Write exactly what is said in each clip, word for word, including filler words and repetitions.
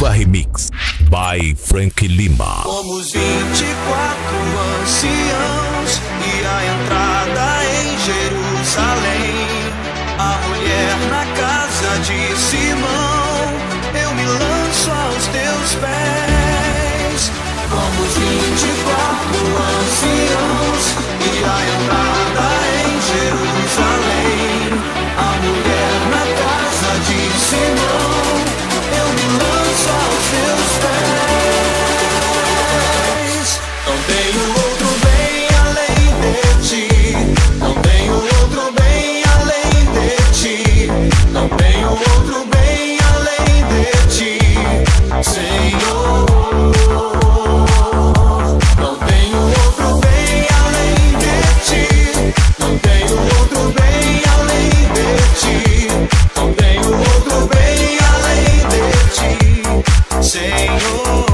Ativa Remix by Frank Lima. Somos vinte e quatro anciãos e a entrada em Jerusalém. A mulher na casa de Simão, eu me lanço aos teus pés. Somos vinte e quatro anciãos e a entrada em Jerusalém. A mulher na casa de Simão, eu me lanço aos teus pés. Não tenho outro bem além de ti. Não tenho outro bem além de ti. Não tenho outro bem além de ti, Senhor. Não tenho outro bem além de ti. Não tenho outro bem além de ti. Não tenho outro bem além de ti, Senhor.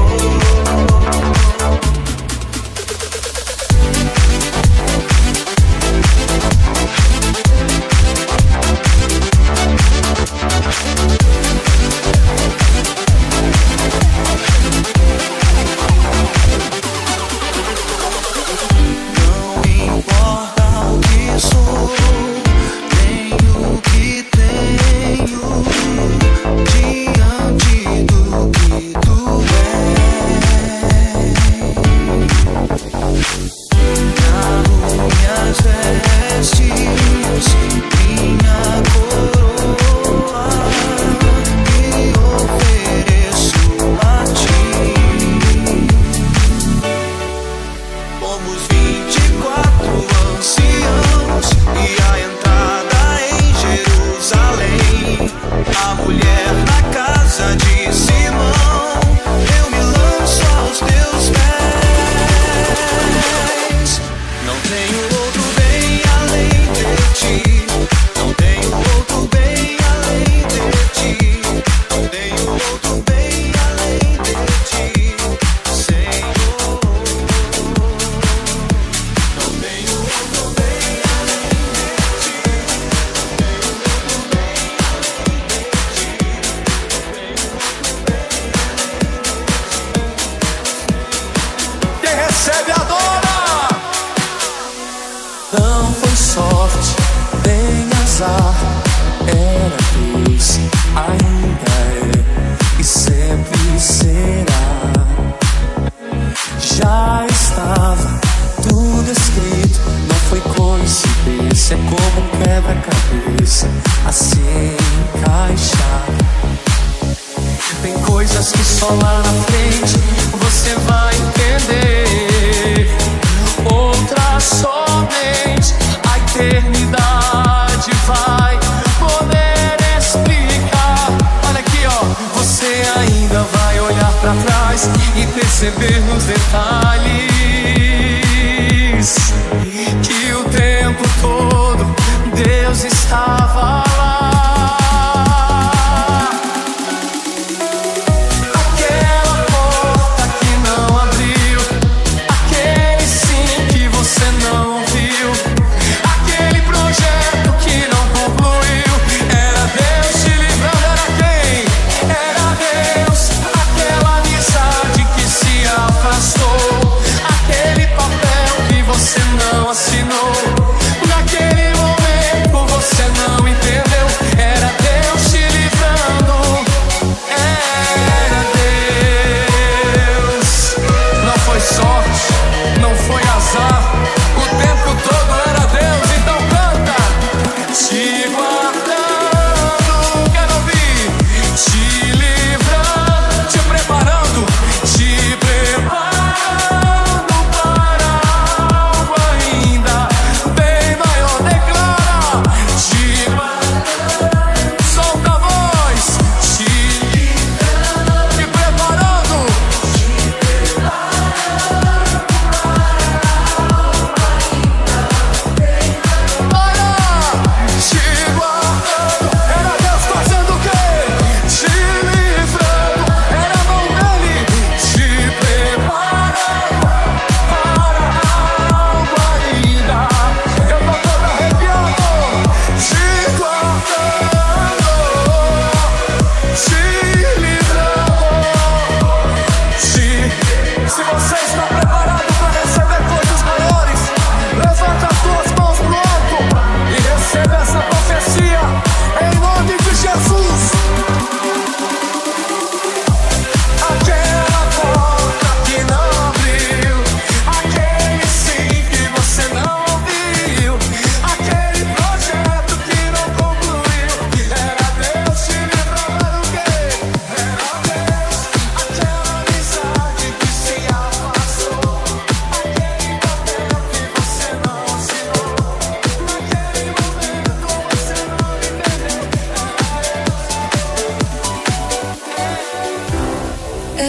Não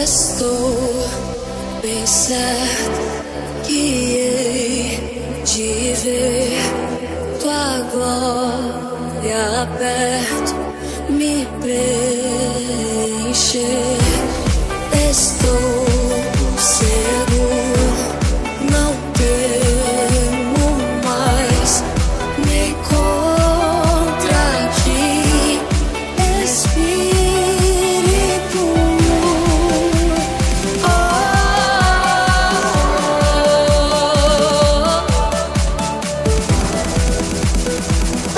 Estou bem certo que hei de ver tua glória perto me preencher. Estou seguro, não temo mais nem contra ti, Espírito. Oh, oh, oh,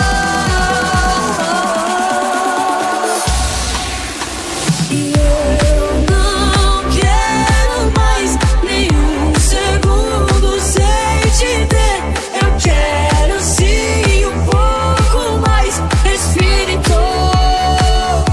oh. E eu não quero mais nenhum segundo sem te ter. Eu quero sim um pouco mais, Espírito.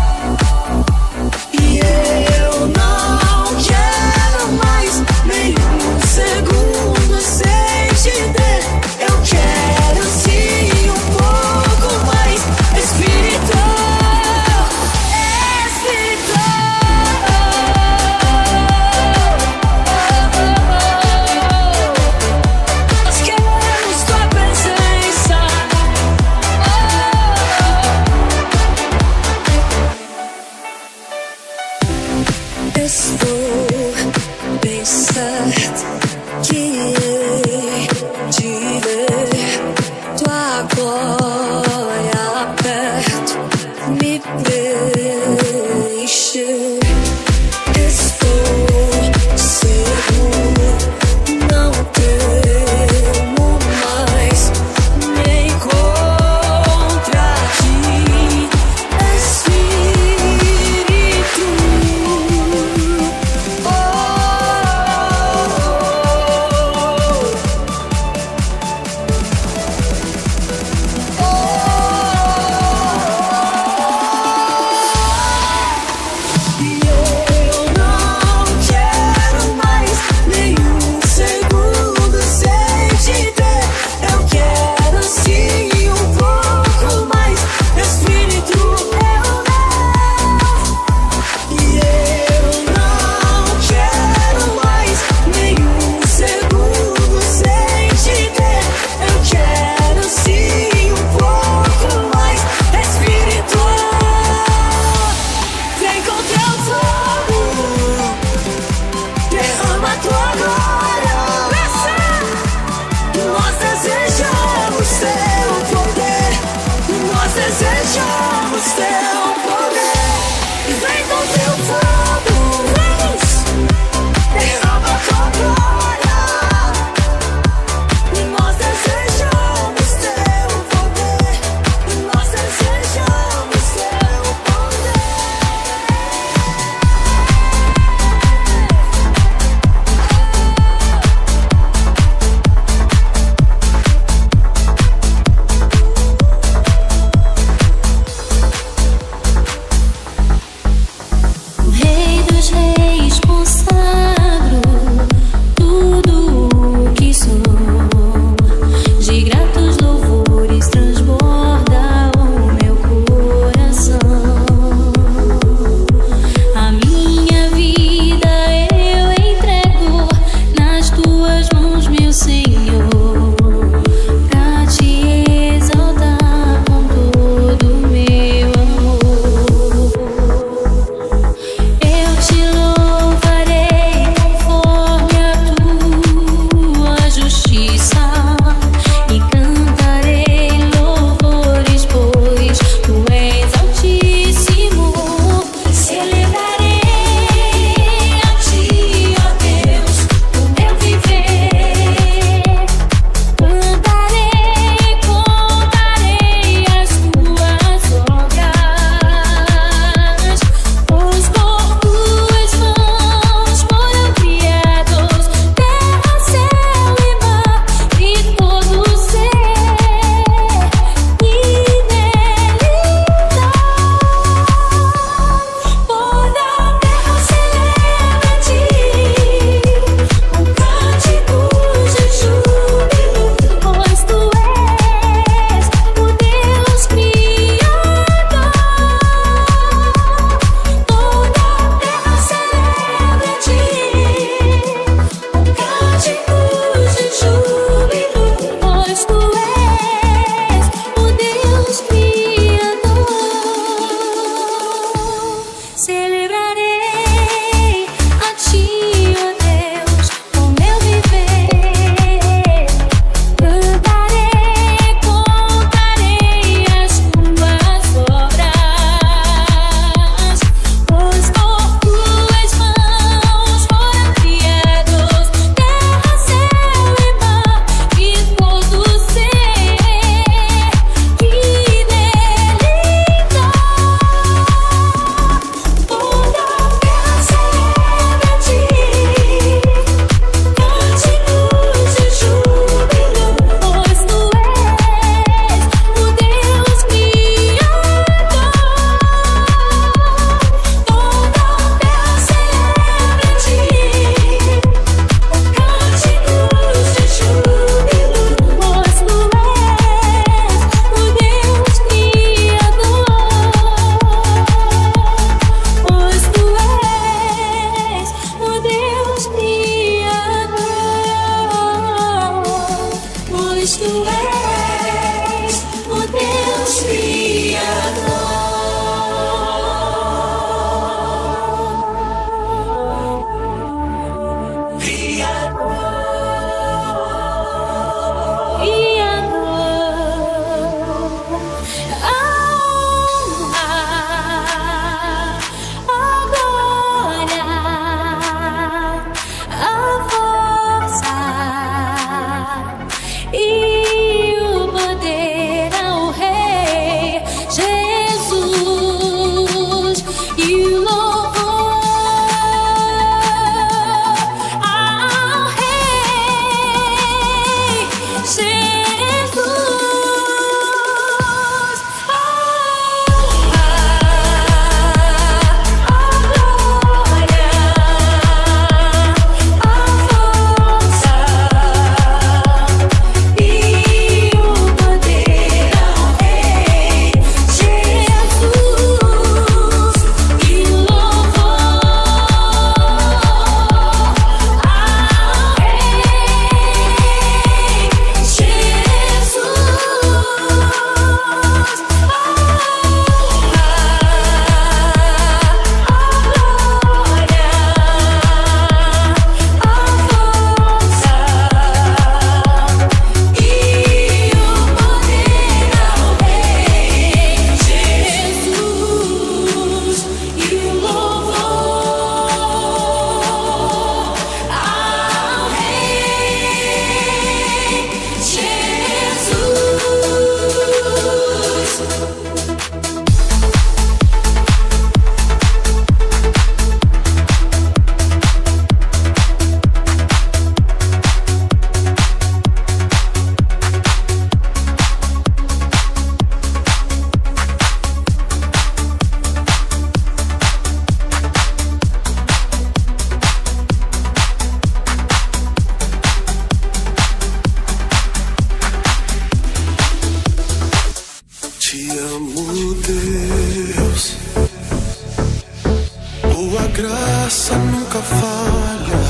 Tua graça nunca falha.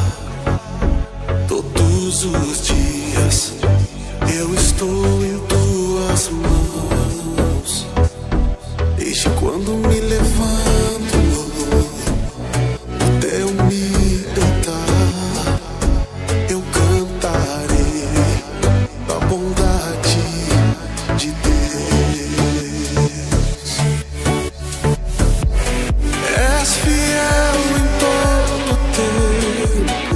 Todos os dias eu estou em tuas mãos. Desde quando me levanto até eu me deitar, eu cantarei da bondade de Deus. És fiel em todo tempo,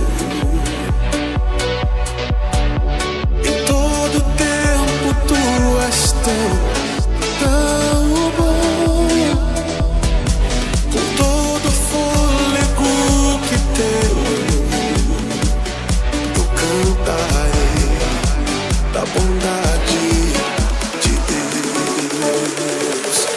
em todo tempo tu és tão, tão bom. Com todo fôlego que tenho, eu cantarei da bondade de Deus.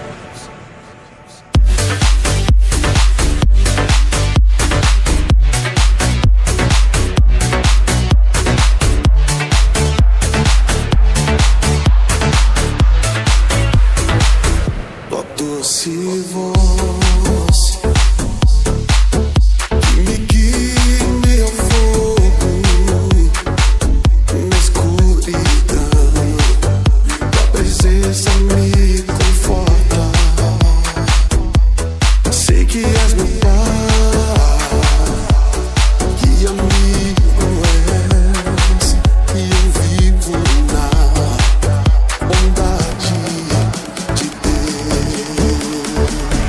Tua doce voz que me guia em meio ao fogo, na escuridão, tua presença me conforta. Sei que és meu Pai, que amigo és, e eu vivo na bondade de Deus.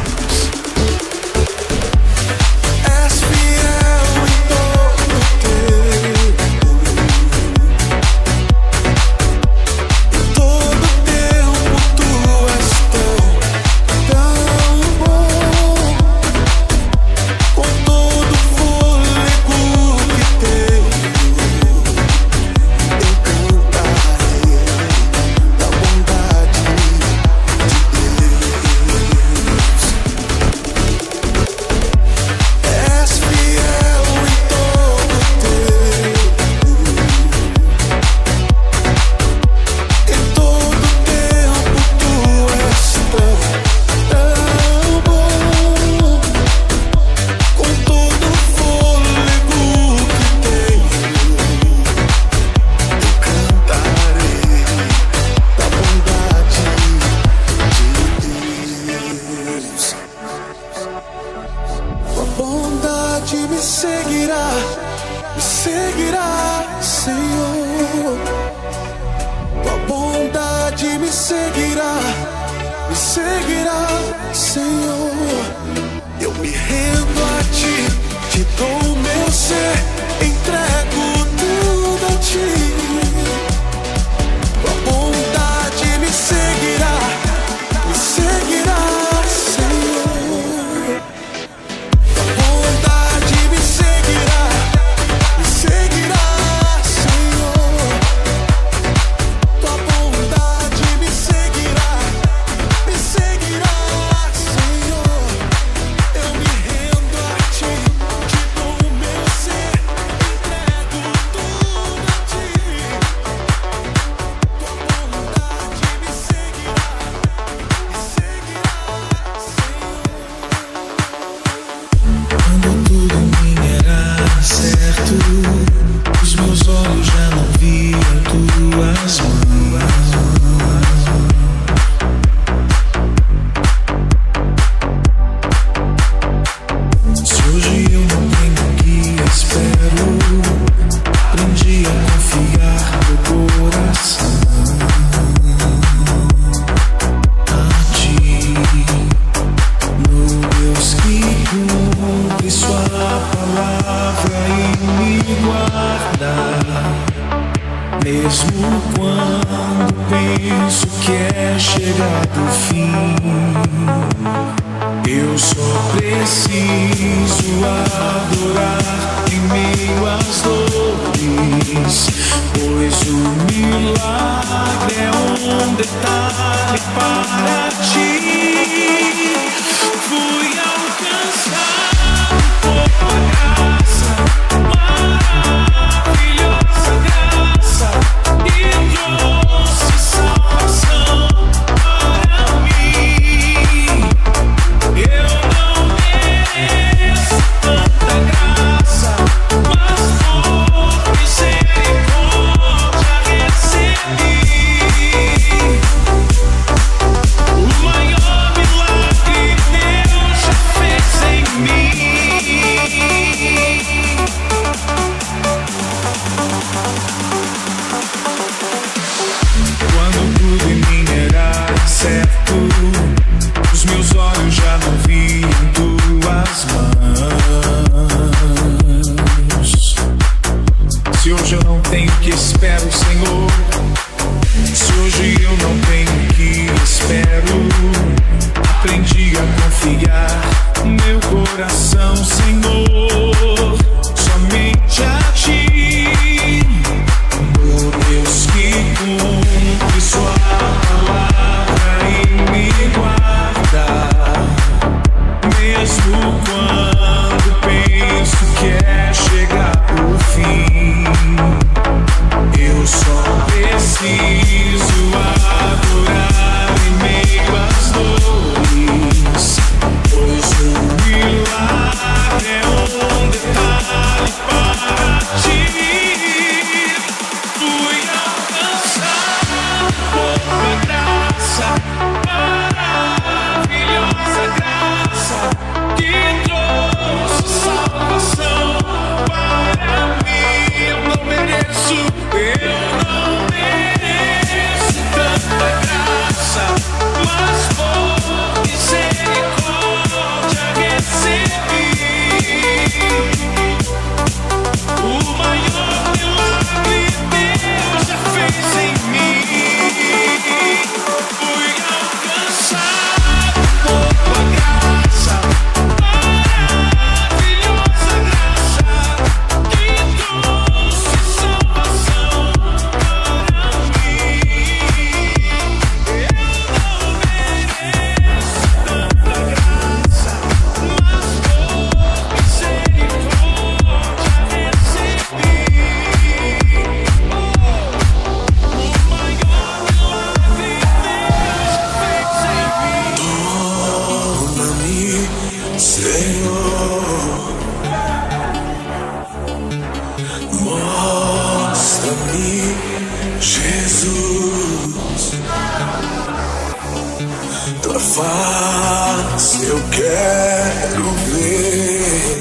És fiel em todo tempo, em todo tempo tu és tão, tão bom. Com todo fôlego que tenho, eu cantarei da bondade de Deus. És fiel em todo tempo, em todo tempo tu és tão, tão bom. Com todo fôlego que tenho, eu cantarei da bondade de Deus. Tua bondade me seguirá, me seguirá, Senhor. Tua bondade me seguirá, me seguirá, Senhor. Eu me rendo a ti, te dou o meu ser, entrego tudo a ti. Tua bondade me seguirá, me seguirá, Senhor. Tua bondade me seguirá, me seguirá, Senhor. Tua bondade me seguirá, me seguirá, Senhor. Eu me rendo a ti, te dou o meu ser, entrego tudo a ti. Tua bondade me seguirá, me seguirá, Senhor. Quando tudo em mim era certo, os meus olhos já não viam tuas mãos. Se hoje eu não tenho o que espero, aprendi a confiar no coração a ti, no Deus que cumpre sua palavra e me guarda. Mesmo quando penso que é chegado o fim, eu só preciso adorar em meio às dores, pois o milagre é um detalhe para ti. Fui alcançado por tua graça, maravilhosa graça, e trouxe salvação para mim. Eu não mereço confiar meu coração, Senhor, somente a Ti. Oh Deus que cumpre Sua palavra e me guarda, mesmo quando penso que é chegar o fim. Eu só preciso adorar em meio às dores, pois o milagre é um detalhe para Ti. Fui alcançado por Tua graça, maravilhosa graça, que trouxe salvação para mim. Eu não mereço, eu não mereço tanta graça, mas por misericórdia recebi o maior milagre Deus já fez em mim. Fui alcançado por Tua graça, maravilhosa graça, que trouxe salvação para mim. Eu não mereço tanta graça, mas por misericórdia recebi o maior milagre Deus já fez em mim. Toma-me, Senhor, mostra-me, Jesus, Tua face eu quero ver.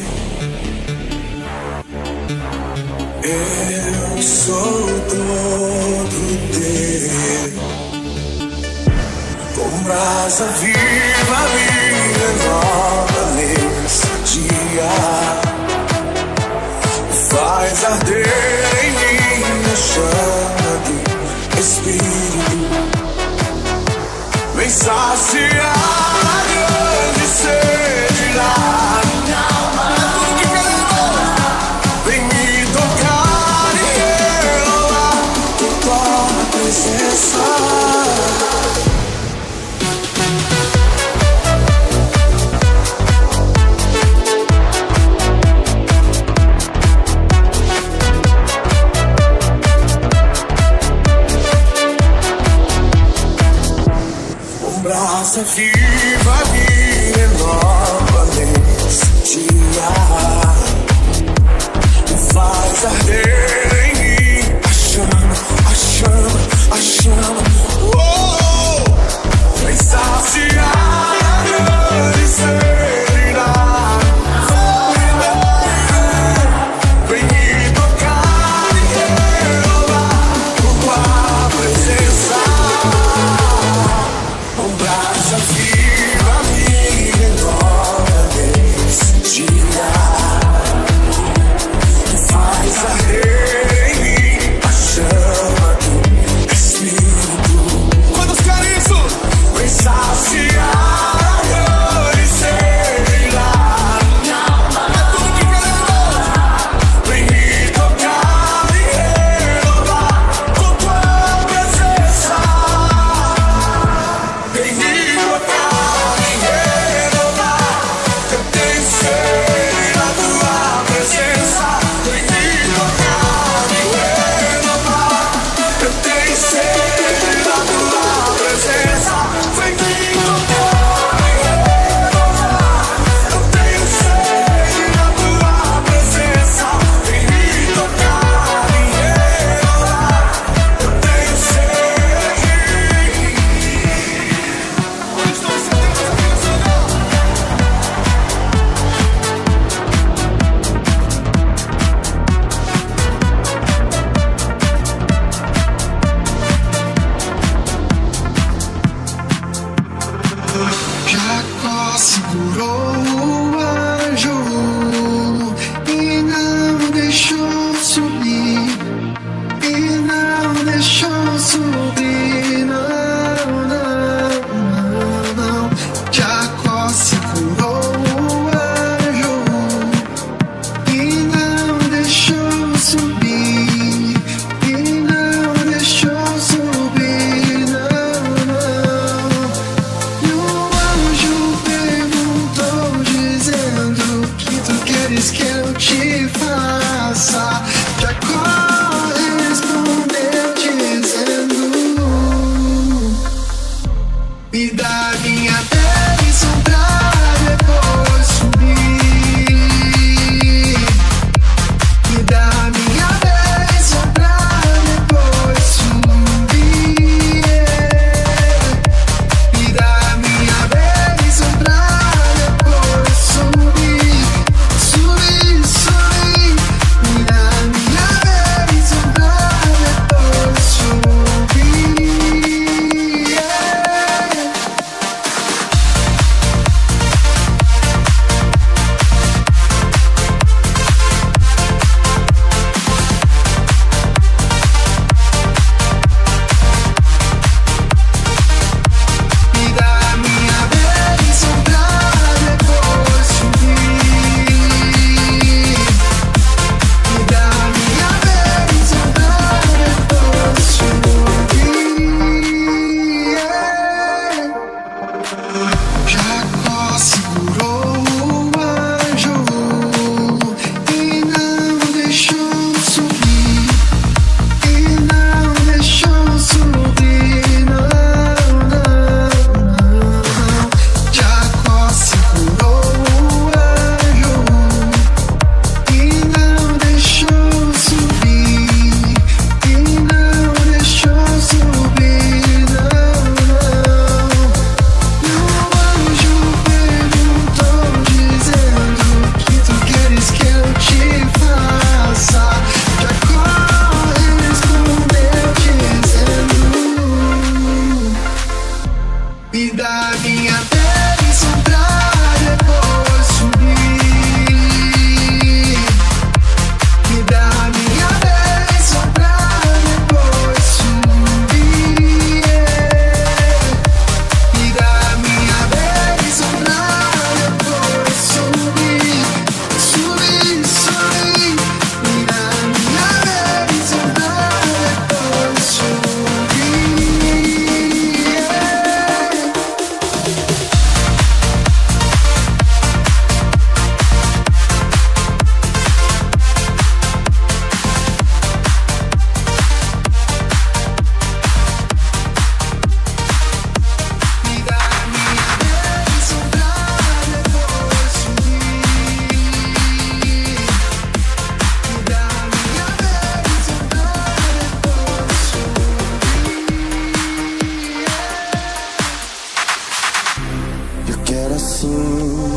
Eu sou todo Teu. Com brasa viva me renova nesse dia, faz arder em mim a chama do Espírito, vem saciar a grande sede da minha alma, vem me tocar e renovar Tua presença. Brasa viva me renova nesse dia, faz arder em mim a chama, a chama, a chama. Oh, vem saciar a grande sede da minha alma, vem me tocar e renovar Tua presença. Com brasa viva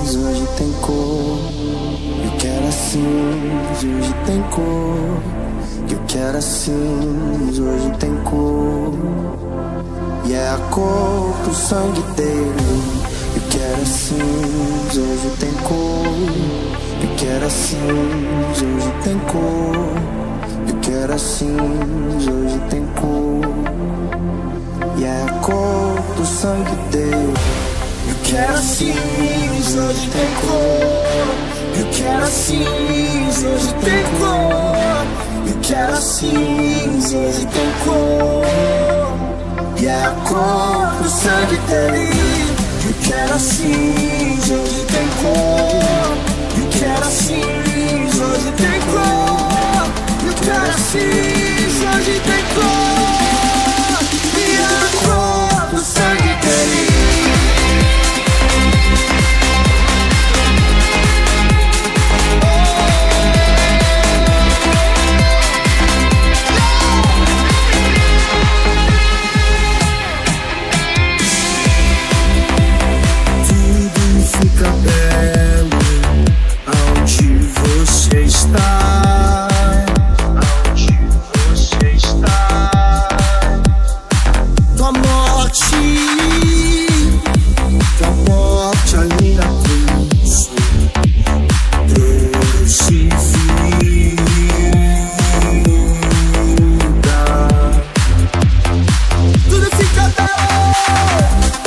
hoje tem cor. Eu quero assim, hoje tem cor. Eu quero assim, hoje tem cor. E é a cor do sangue dele. Eu quero assim, hoje tem cor. Eu quero assim, hoje tem cor. Eu quero assim, hoje tem cor. E é a cor do sangue dele. Eu quero assim, hoje tem cor. Eu quero assim, hoje tem cor. Eu quero assim, hoje tem cor. E é a cor do sangue dele. Eu quero assim, hoje tem cor. Eu quero assim, hoje tem cor. Eu quero assim, hoje tem cor. E é a cor do sangue dele. Fica belo aonde você está, aonde você está. Tua morte, tua morte ali na cruz, crucificada. Tudo fica belo.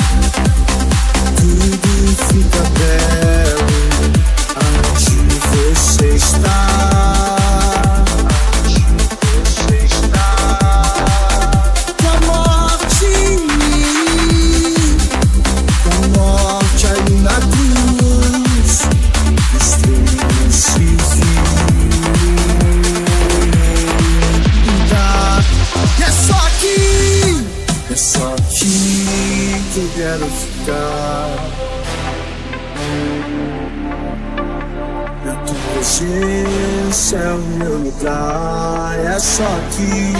Tudo fica belo aonde você está, aonde você está. Tua morte, tua morte ali na cruz, crucificada. E é só aqui, é só aqui que eu quero ficar. Na tua presença é o meu lugar. É só aqui,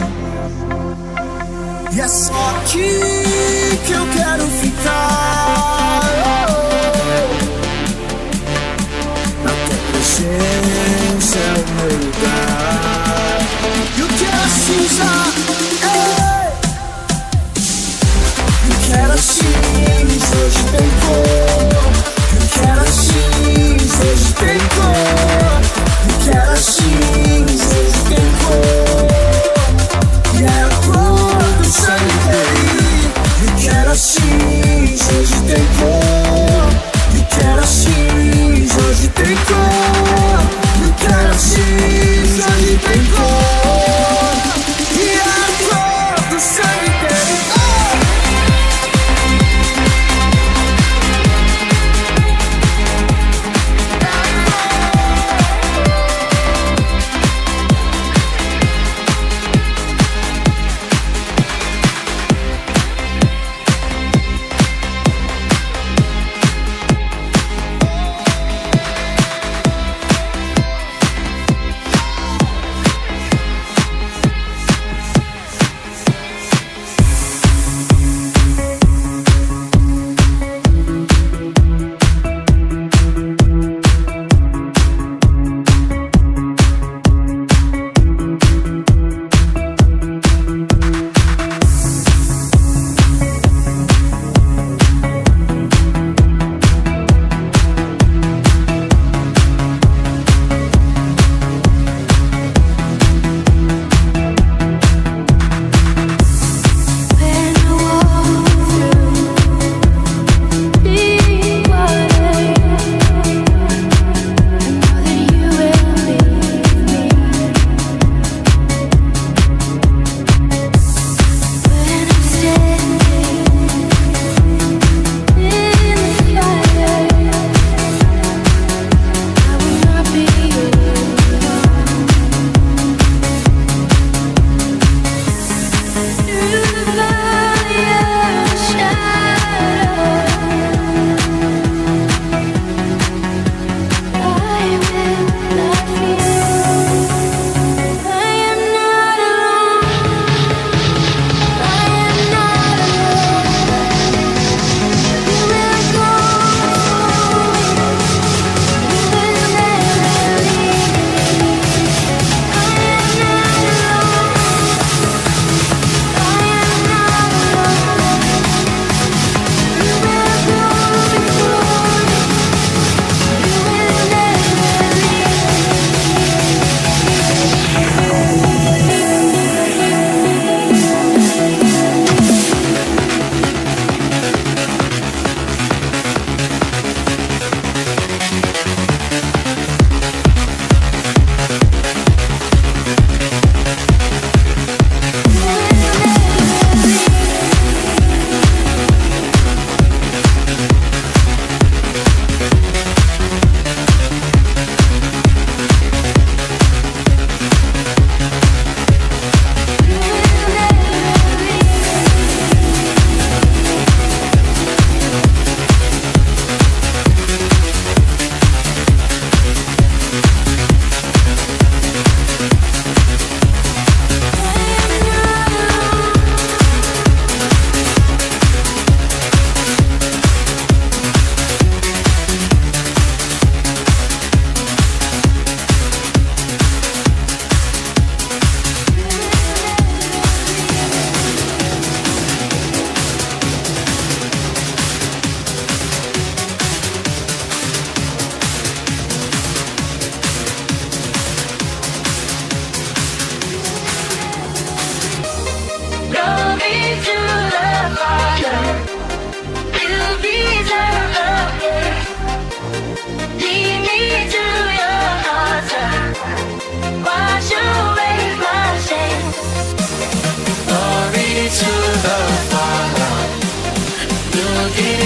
e é só aqui que eu quero ficar. Na tua presença é o meu lugar. Eu quero cinza, ei. Eu quero assim, hoje tem cor. Eu quero assim, hoje tem cor. Eu quero assim, hoje tem cor. E é a cor do sangue dele. Eu quero assim, hoje tem cor.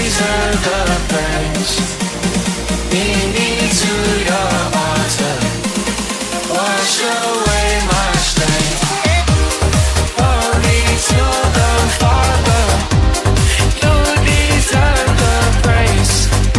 deserve the praise. Lead me to your altar. Wash away my shame. Glory to the Father. You deserve the praise.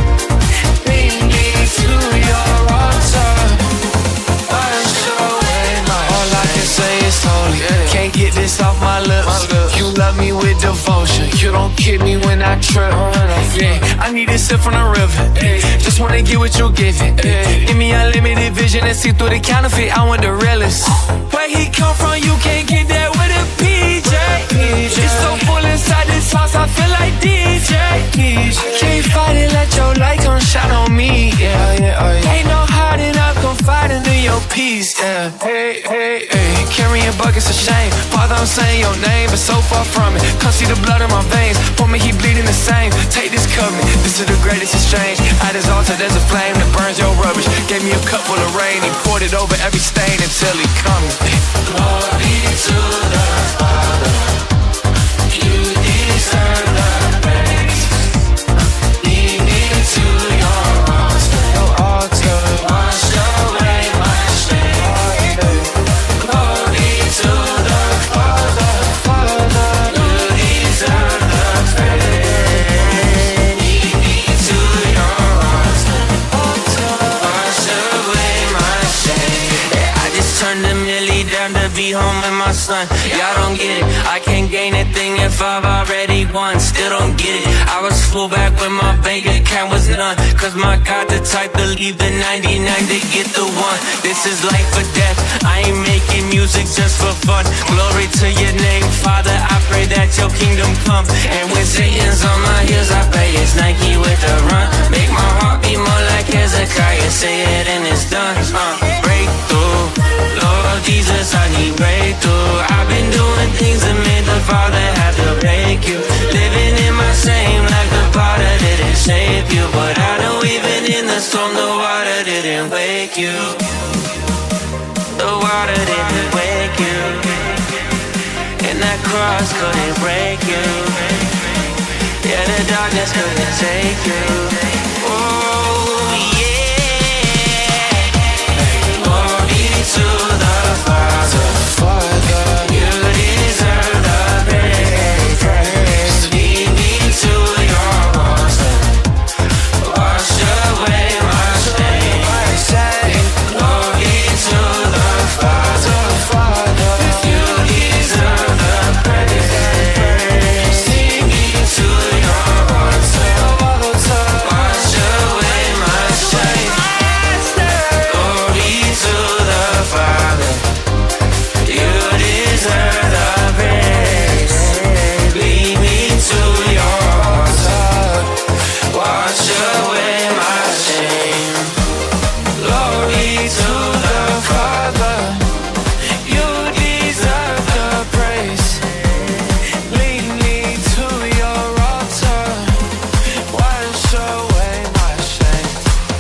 Lead me to your altar. Wash away my shame. All I can say is holy. Can't get this off my lips. You love me with devotion. You don't kid me when I trip. Yeah, I need a sip from the river. Just wanna get what you're giving. Give me unlimited vision and see through the counterfeit. I want the realest. Where he come from, you can't get that with a P J. It's so full inside this house, I feel like D J. Can't fight it, let your light come shine on me. Yeah, yeah, oh, yeah. Ain't no hiding up, confiding in your peace. Yeah, hey, hey, hey. Carrying buckets of shame. Father, I'm saying your name, but so far from it. Come see the blood in my veins. For me, he bleeding the same. Take this covenant. This is the greatest exchange. At his altar, there's a flame that burns your rubbish. Gave me a cup full of rain. He poured it over every stain until he comes. Glory to the Father. You deserve the praise. Lead me to your altar. Your altar. Wash away my shame. Glory to the Father. Father. You deserve the praise. Lead me to your altar. Altar. Wash away my shame. I just turned a milli down to be home with my son. Y'all don't get it. I can't gain a thing if I've already won. Still don't get it. I was full back when my bank account was none. Cause my God the type to leave the ninety-nine to get the one. This is life or death. I ain't making music just for fun. Glory to your name, Father. I pray that your kingdom come. And when Satan's on my heels, I pray it's Nike with the run. Make my heart beat more like Hezekiah. Say it and it's done. Uh, breakthrough. Lord Jesus, I need breakthrough. I've been doing things that made the Father have to break you. Living in my shame like the potter didn't save you. But I know even in the storm the water didn't wake you. The water didn't wake you. And that cross couldn't break you. Yeah, the darkness couldn't take you. Oh yeah. Glory to the Father. Father. You deserve the praise. Lead me to your altar. Wash away my shame. Glory to the Father. Father. You deserve the praise. Lead me to your altar. Wash away my shame. Glory to the Father. You deserve the praise. Lead me to your altar. Wash away my shame. Glory to the Father. You deserve the praise. Lead me to your altar. Wash away my shame.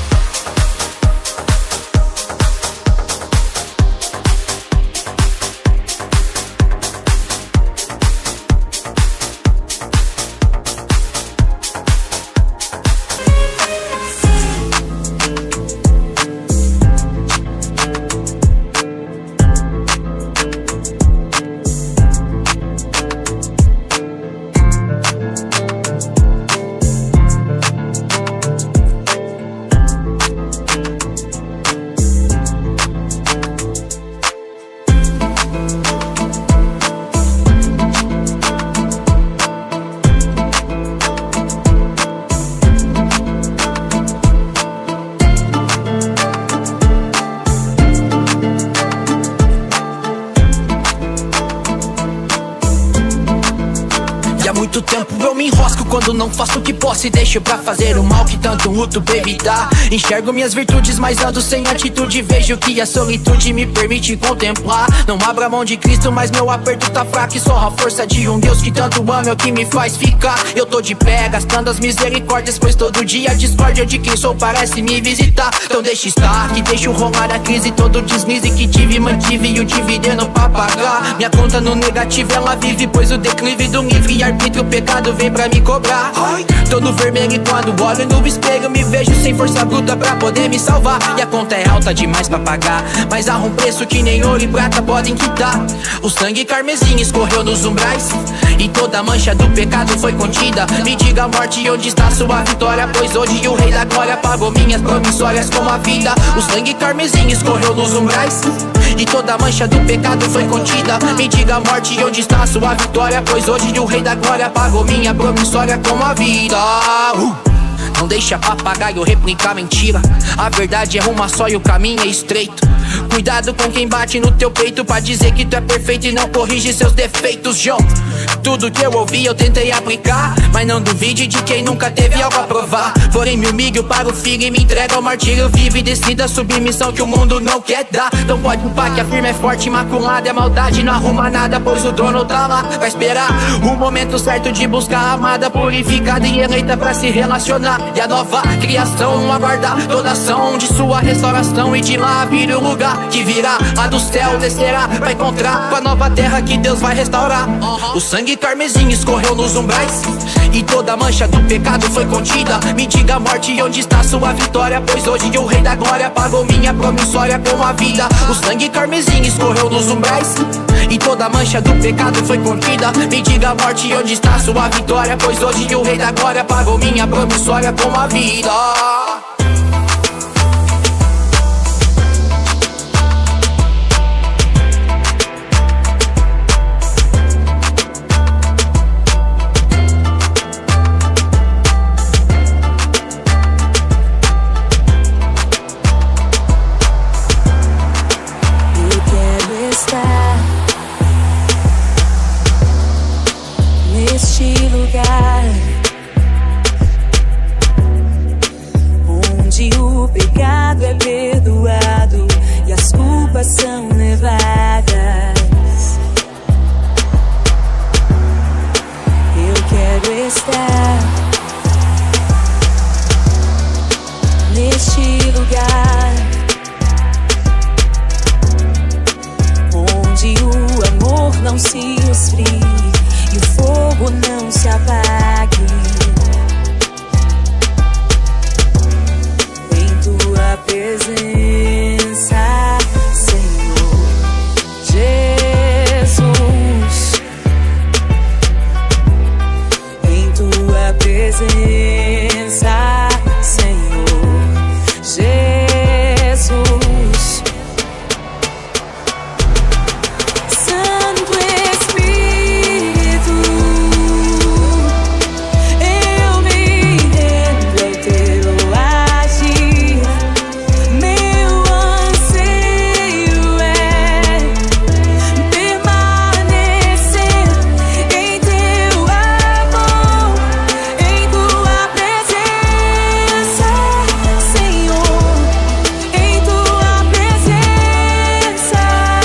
E há muito tempo eu me enrosco quando não faço o que posso e deixo pra fazer o mal que tanto luto pra evitar. Enxergo minhas virtudes, mas ando sem atitude. Vejo que a solitude me permite contemplar. Não abro a mão de Cristo, mas meu aperto tá fraco. E só a força de um Deus que tanto amo é o que me faz ficar. Eu tô de pé, gastando as misericórdias, pois todo dia a discórdia de quem sou parece me visitar. Então deixa estar, que deixo rolar a crise. Todo deslize que tive, mantive e o dividendo pra pagar. Minha conta no negativo ela vive, pois o declive do livre arbítrio o pecado vem pra me cobrar. cobrar. Todo vermelho e quando olho no espelho me vejo sem força bruta pra poder me salvar. E a conta é alta demais pra pagar, mas há um preço que nem ouro e prata podem quitar. O sangue carmesim escorreu nos umbrais e toda a mancha do pecado foi contida. Me diga, morte, onde está sua vitória? Pois hoje o rei da glória pagou minhas promissórias com a vida. O sangue carmesim escorreu nos umbrais e toda a mancha do pecado foi contida. Me diga, morte, onde está sua vitória? Pois hoje o rei da glória pagou minha promissória com a vida. uh. Não deixa papagaio replicar mentira. A verdade é uma só e o caminho é estreito. Cuidado com quem bate no teu peito pra dizer que tu é perfeito e não corrige seus defeitos, João. Tudo que eu ouvi eu tentei aplicar, mas não duvide de quem nunca teve algo a provar. Porém me humilho para o filho e me entrega ao martírio. Vive e decida a submissão que o mundo não quer dar. Então pode culpar que a firma é forte, imaculada. É maldade, não arruma nada, pois o dono tá lá. Vai esperar o momento certo de buscar a amada, purificada e eleita pra se relacionar. E a nova criação aguardar toda ação de sua restauração. E de lá vir o lugar que virá, lá do céu descerá pra encontrar com a nova terra que Deus vai restaurar. O sangue carmesim escorreu nos umbrais e toda a mancha do pecado foi contida. Me diga, morte, onde está sua vitória? Pois hoje o rei da glória pagou minha promissória com a vida. O sangue carmesim escorreu nos umbrais e toda a mancha do pecado foi contida. Me diga, morte, onde está sua vitória? Pois hoje o rei da glória pagou minha promissória com a vida. Neste lugar onde o pecado é perdoado e as culpas são levadas, eu quero estar neste lugar onde o amor não se esfrie e o fogo não se apague. Em tua presença, Senhor Jesus. Em tua presença, Senhor Jesus. Santo Espírito, eu me rendo ao teu agir. Meu anseio é permanecer em teu amor, em tua presença, Senhor, em tua presença,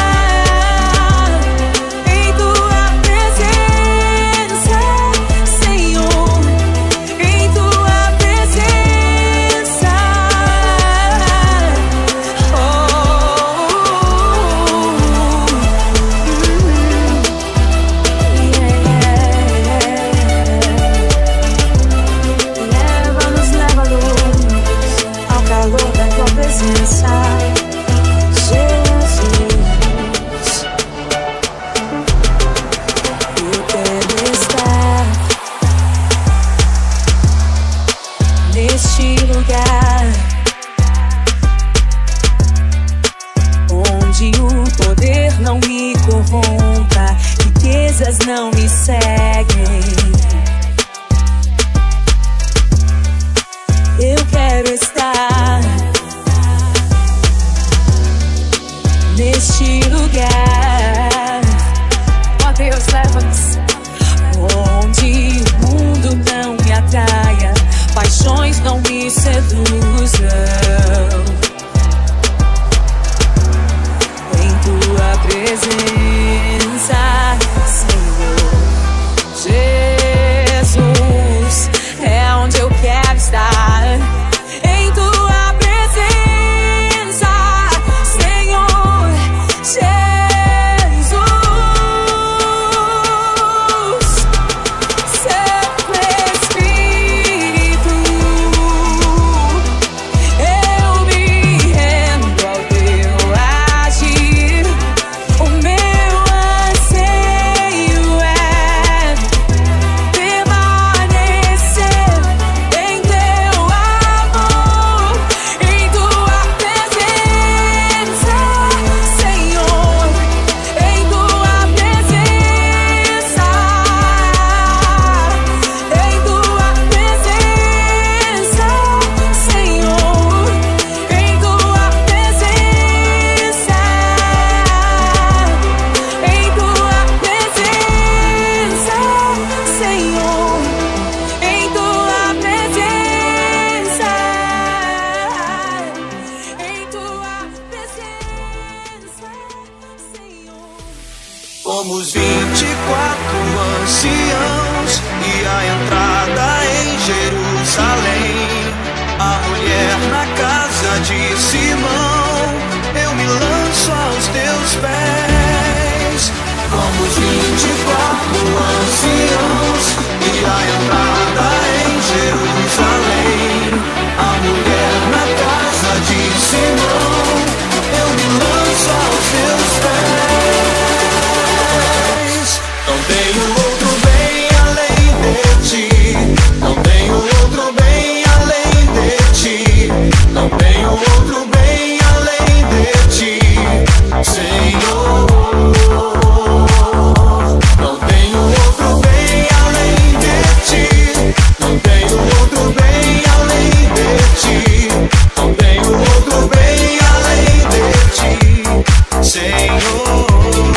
em tua presença, Senhor, em tua presença. Oh, leva-nos, leva-nos ao calor da tua presença, Jesus. Eu quero estar neste lugar onde o poder não me corrompa, riquezas não me seguem. Eu quero estar Somos vinte e quatro anciãos e a entrada em Jerusalém. A mulher na casa de Simão, eu me lanço aos teus pés. Somos vinte e quatro anciãos e a entrada em Jerusalém. A mulher na casa de Simão, eu me lanço aos teus pés. Não tenho outro bem além de ti. Não tenho outro bem além de ti. Não tenho outro bem além de ti, Senhor. Não tenho outro bem além de ti. Não tenho outro bem além de ti. Não tenho outro bem além de ti, Senhor.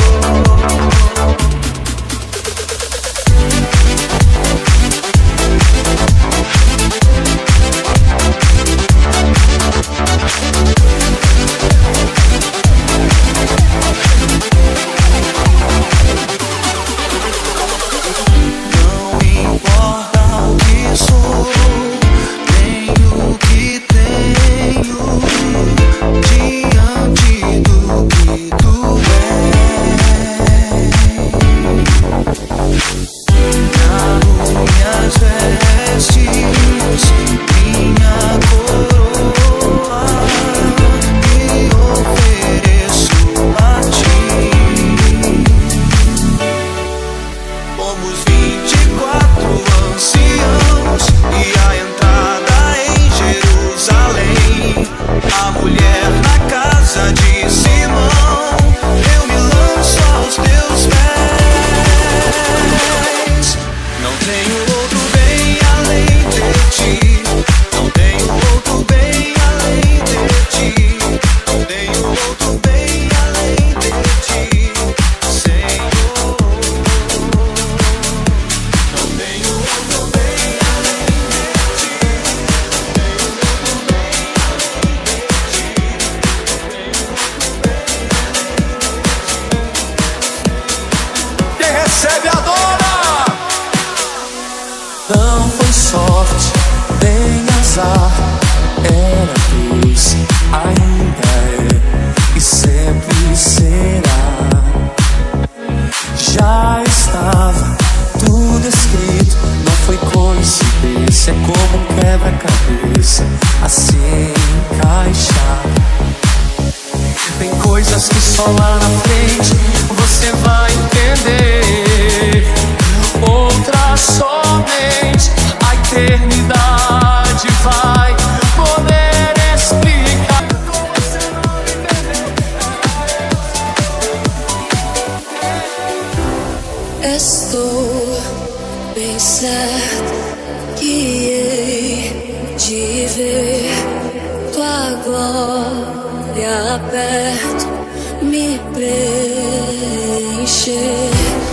Estou bem certo que hei de ver tua glória perto me preencher.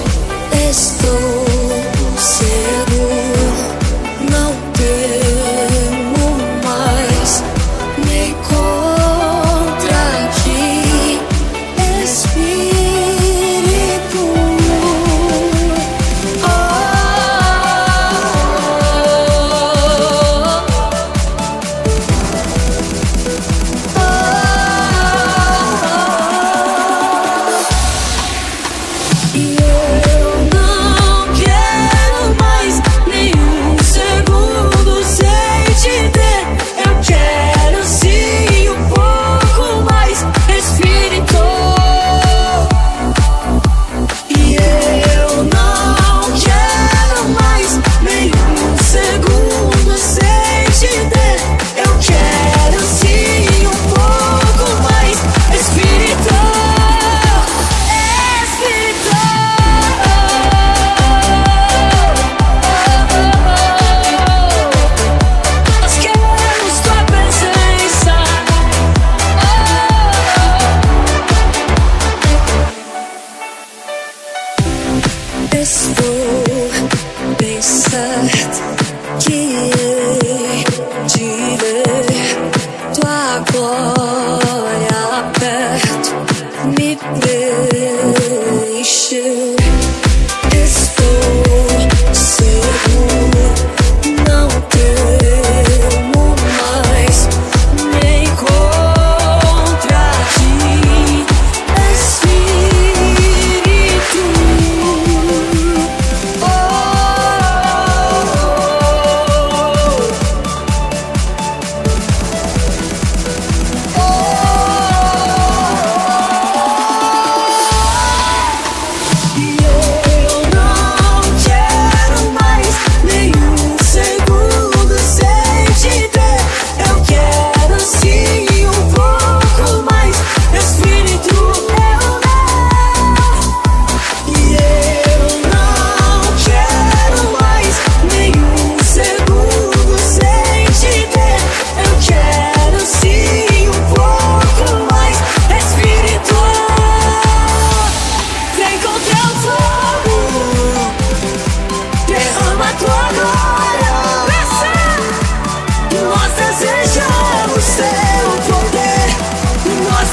Estou seguro, não temo mais nem contra ti, Espírito. Oh, oh, oh, oh. E eu não quero mais nenhum segundo sem te ter. Eu quero sim um pouco mais, Espírito. E eu não quero mais nenhum segundo sem te ter. Eu quero sim um pouco mais, Espírito. Espírito. Nós queremos tua presença. Estou bem certo que hei de ver tua glória perto me preencher.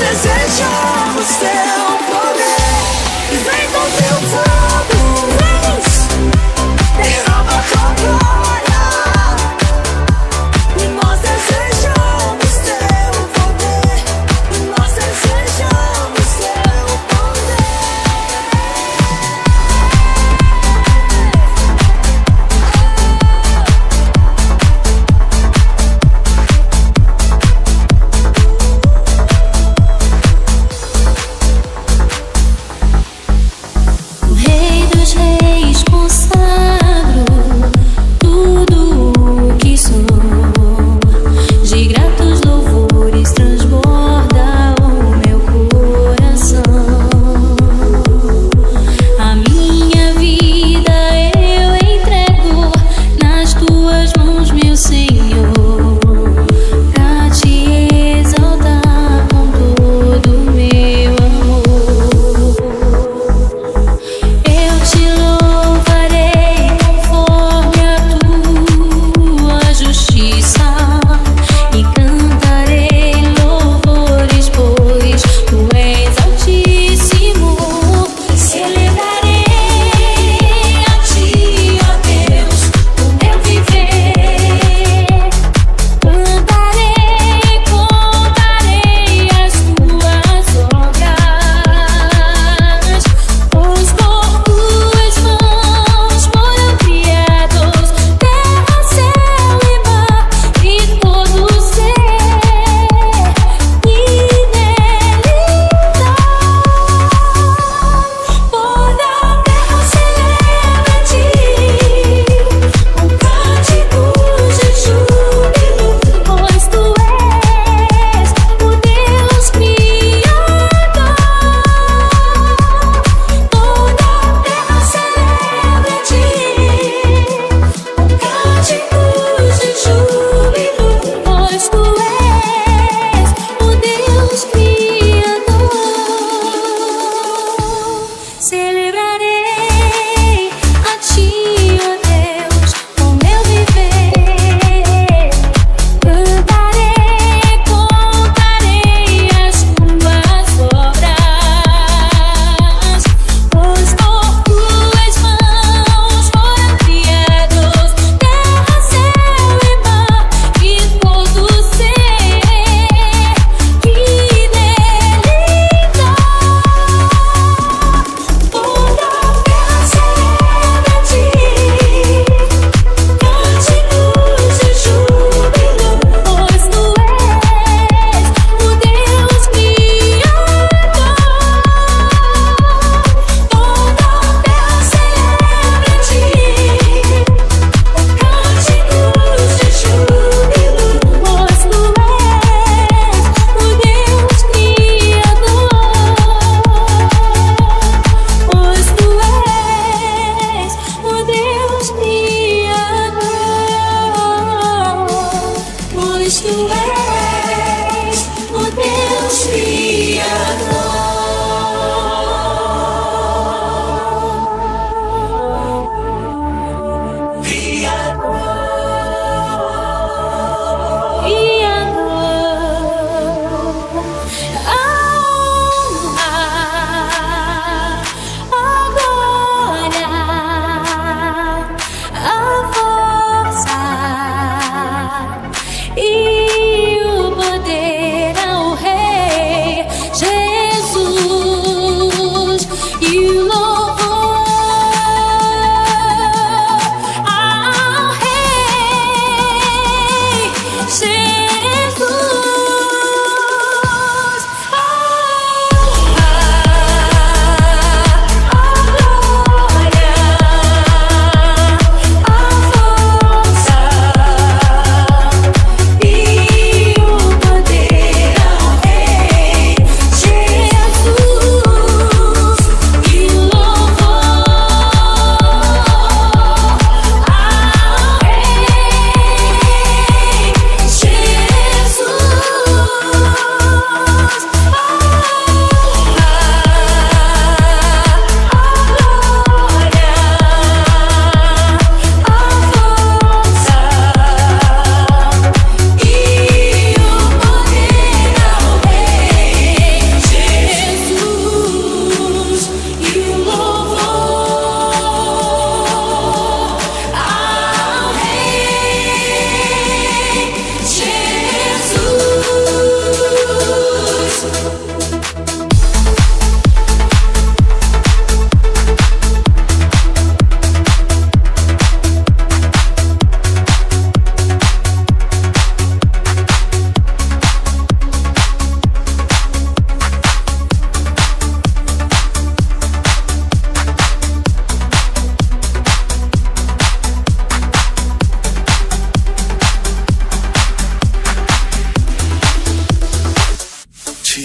desejamos teu poder. E vem com teu fogo, derrama tua glória. E nós desejamos teu poder. E nós desejamos teu poder.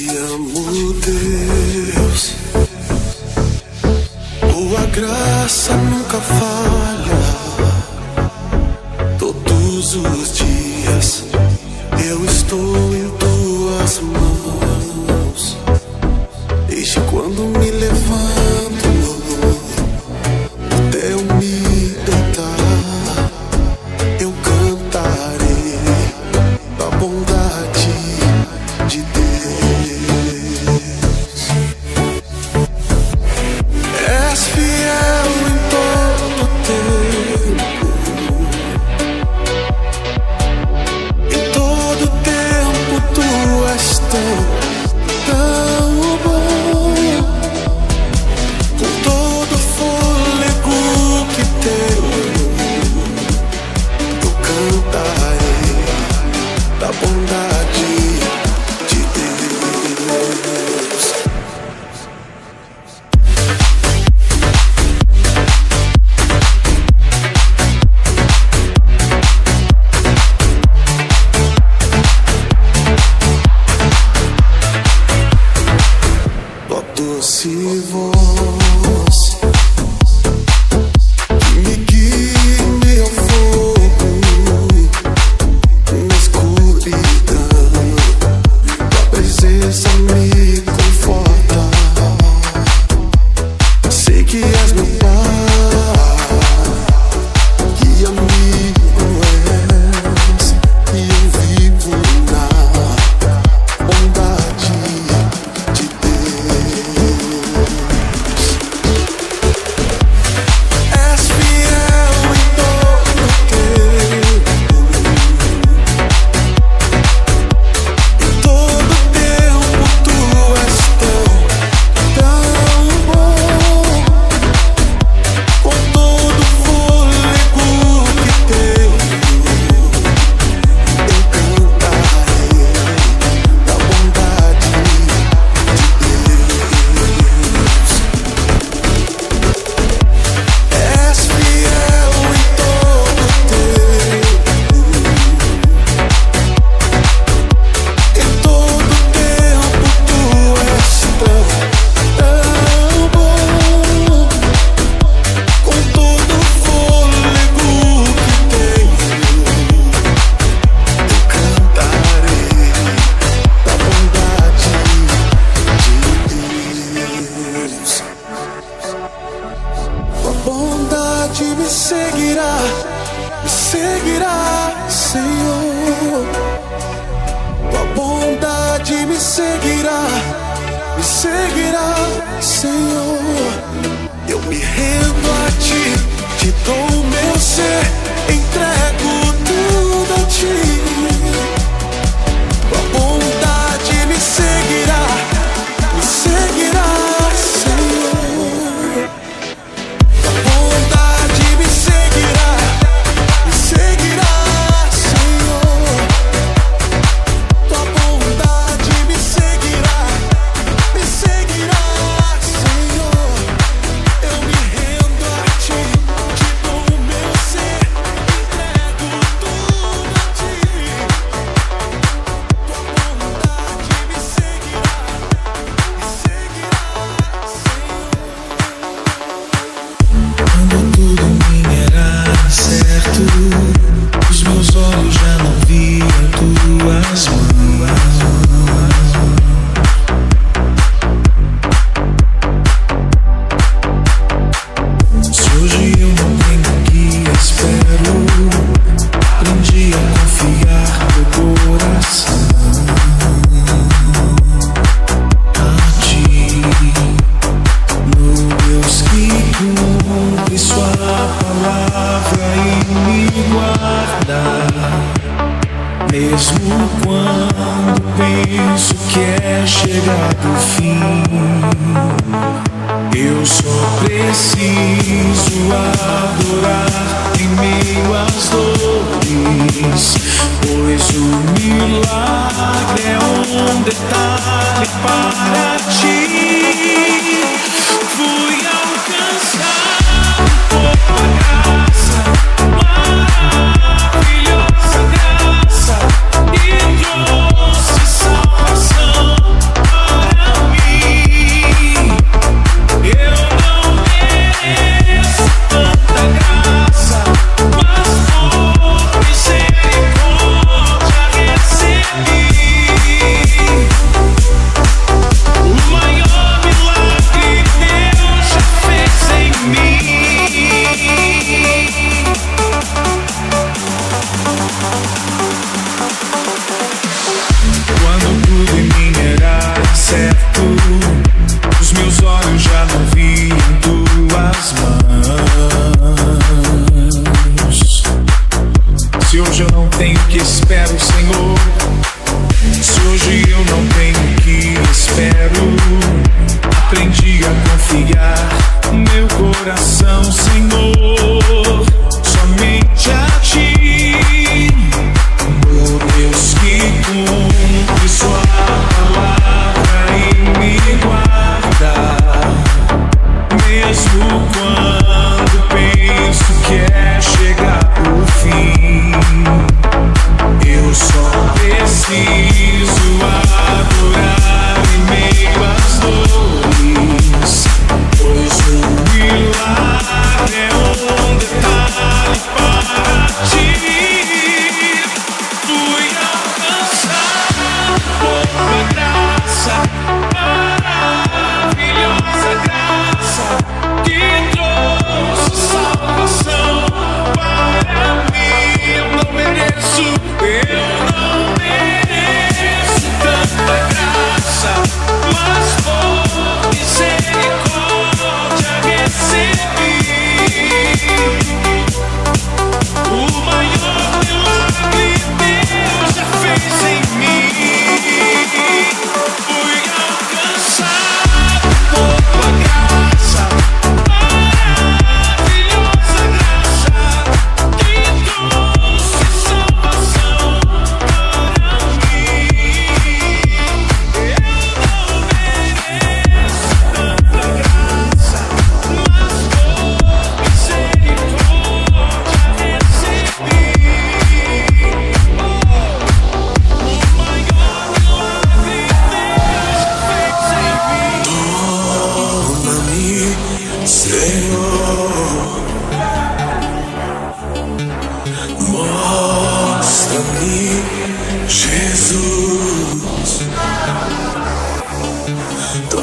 Te amo, Deus. Tua graça nunca falha. Todos os dias eu estou em tuas mãos. Desde quando me levanto até eu me deitar, eu cantarei da bondade de Deus. És fiel em todo tempo, em todo tempo tu és tão, tão bom. Com todo o fôlego que tenho, eu cantarei da bondade de Deus. Tua doce voz que me guia em meio ao fogo, na escuridão, tua presença me conforta. Sei que és meu Pai, que amigo és, e eu vivo na bondade de Deus. És fiel em todo tempo, em todo tempo tu és tão, tão bom. Com todo o fôlego que tenho, eu cantarei da bondade de Deus. És fiel em todo tempo, em todo tempo tu és tão, tão bom. Com todo o fôlego que tenho, eu cantarei da bondade de Deus. Tua bondade me seguirá, me seguirá, Senhor. Tua bondade me seguirá, me seguirá, Senhor. Eu me rendo a ti, te dou o meu ser, entrego tudo a ti. Tua bondade me seguirá, me seguirá, Senhor. Tua bondade me seguirá, me seguirá, Senhor. Tua bondade me seguirá, me seguirá, Senhor. Eu me rendo a ti, te dou o meu ser, entrego tudo a ti. Tua bondade me seguirá, me seguirá, Quando tudo em mim era certo, os meus olhos já não viam tuas mãos. Se hoje eu não tenho o que espero, aprendi a confiar no coração a ti, no Deus que cumpre sua palavra e me guarda. Mesmo quando penso que é chegado o fim, eu só preciso adorar em meio às dores, pois o milagre é um detalhe para ti. Fui alcançado por tua graça, maravilhosa graça, e trouxe salvação.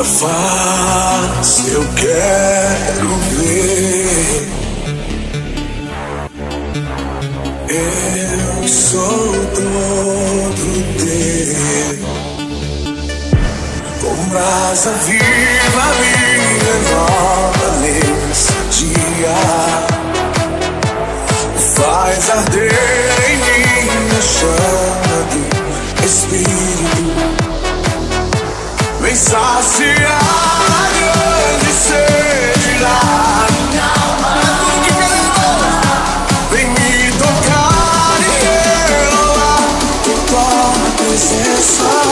face eu quero ver. Eu sou todo teu. Com brasa viva me renova nesse dia. Faz arder em mim a chama do Espírito. Vem saciar a grande sede da minha alma. Vem me tocar e renovar com tua presença.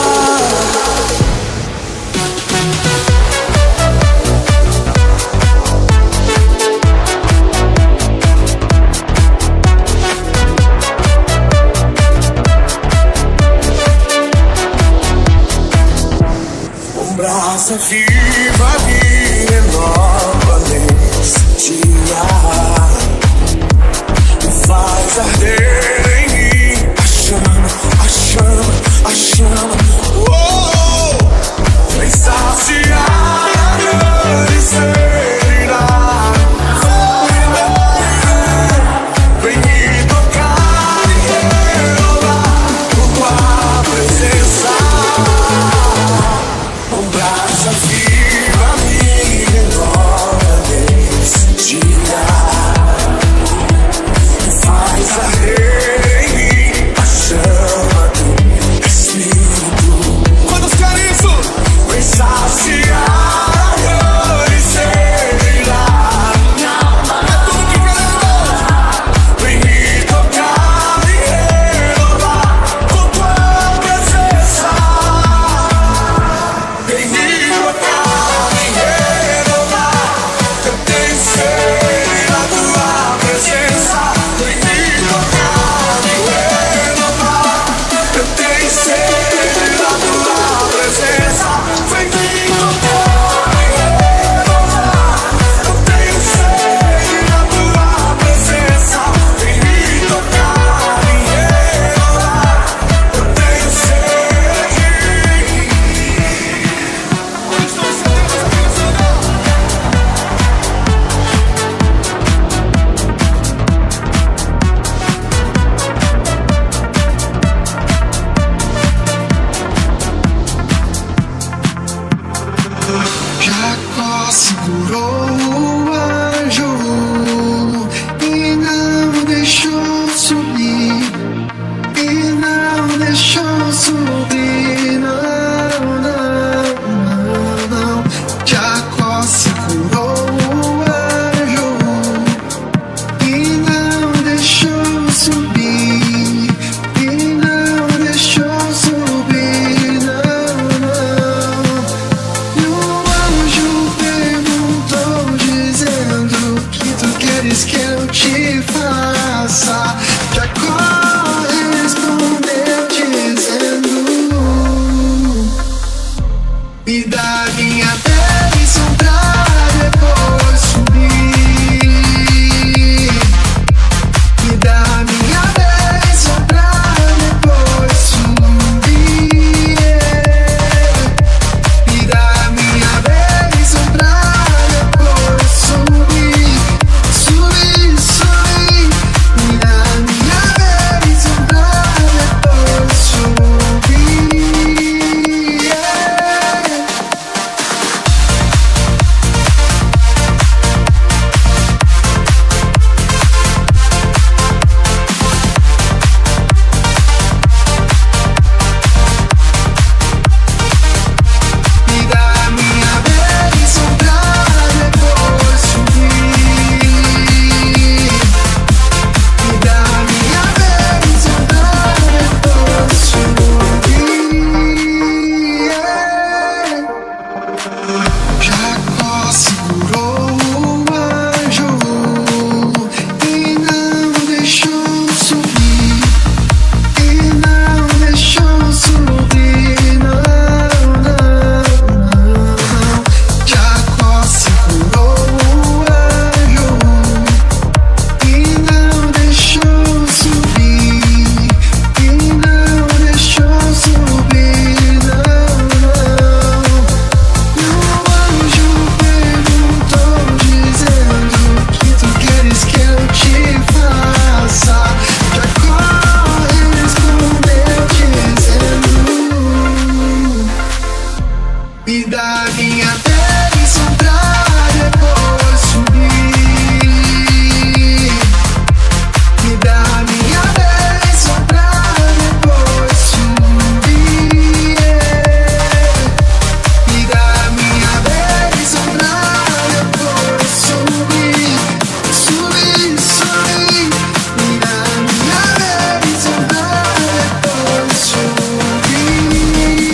Brasa viva me renova nesse dia. Faz arder em mim a chama, a chama, a chama. Oh! Vem saciar a grande sede da minha alma. Vem me tocar e renovar com tua presença. Brasa viva me renova nesse dia. Faz arder em mim a chama do Espírito. Quantos querem isso? Vem saciar a grande sede da minha alma. É tudo que queremos. Vem me tocar e renovar com tua presença. Vem me tocar e renovar. Eu tenho sede da tua presença. Vem me tocar e renovar. Eu tenho sede da tua presença. Vem me tocar e renovar. Eu tenho sede da tua presença. Vem me tocar e renovar. Eu tenho sede. Jacó segurou o anjo e não deixou subir, e não deixou subir, não, não, não, não. Jacó segurou o anjo e não deixou subir, e não deixou subir, não, não. E o anjo perguntou, dizendo: o que tu queres que eu te faça? Jacó respondeu, dizendo: me dá minha bênção pra depois subir. Me dá minha bênção pra depois subir. Me dá minha bênção pra depois subir. Subir, subir. Me dá minha bênção pra depois subir. dá minha bênção pra depois subir. Me dá minha bênção pra depois subir. Me dá minha bênção pra depois subir. Subir, subir. Me dá minha bênção pra depois subir.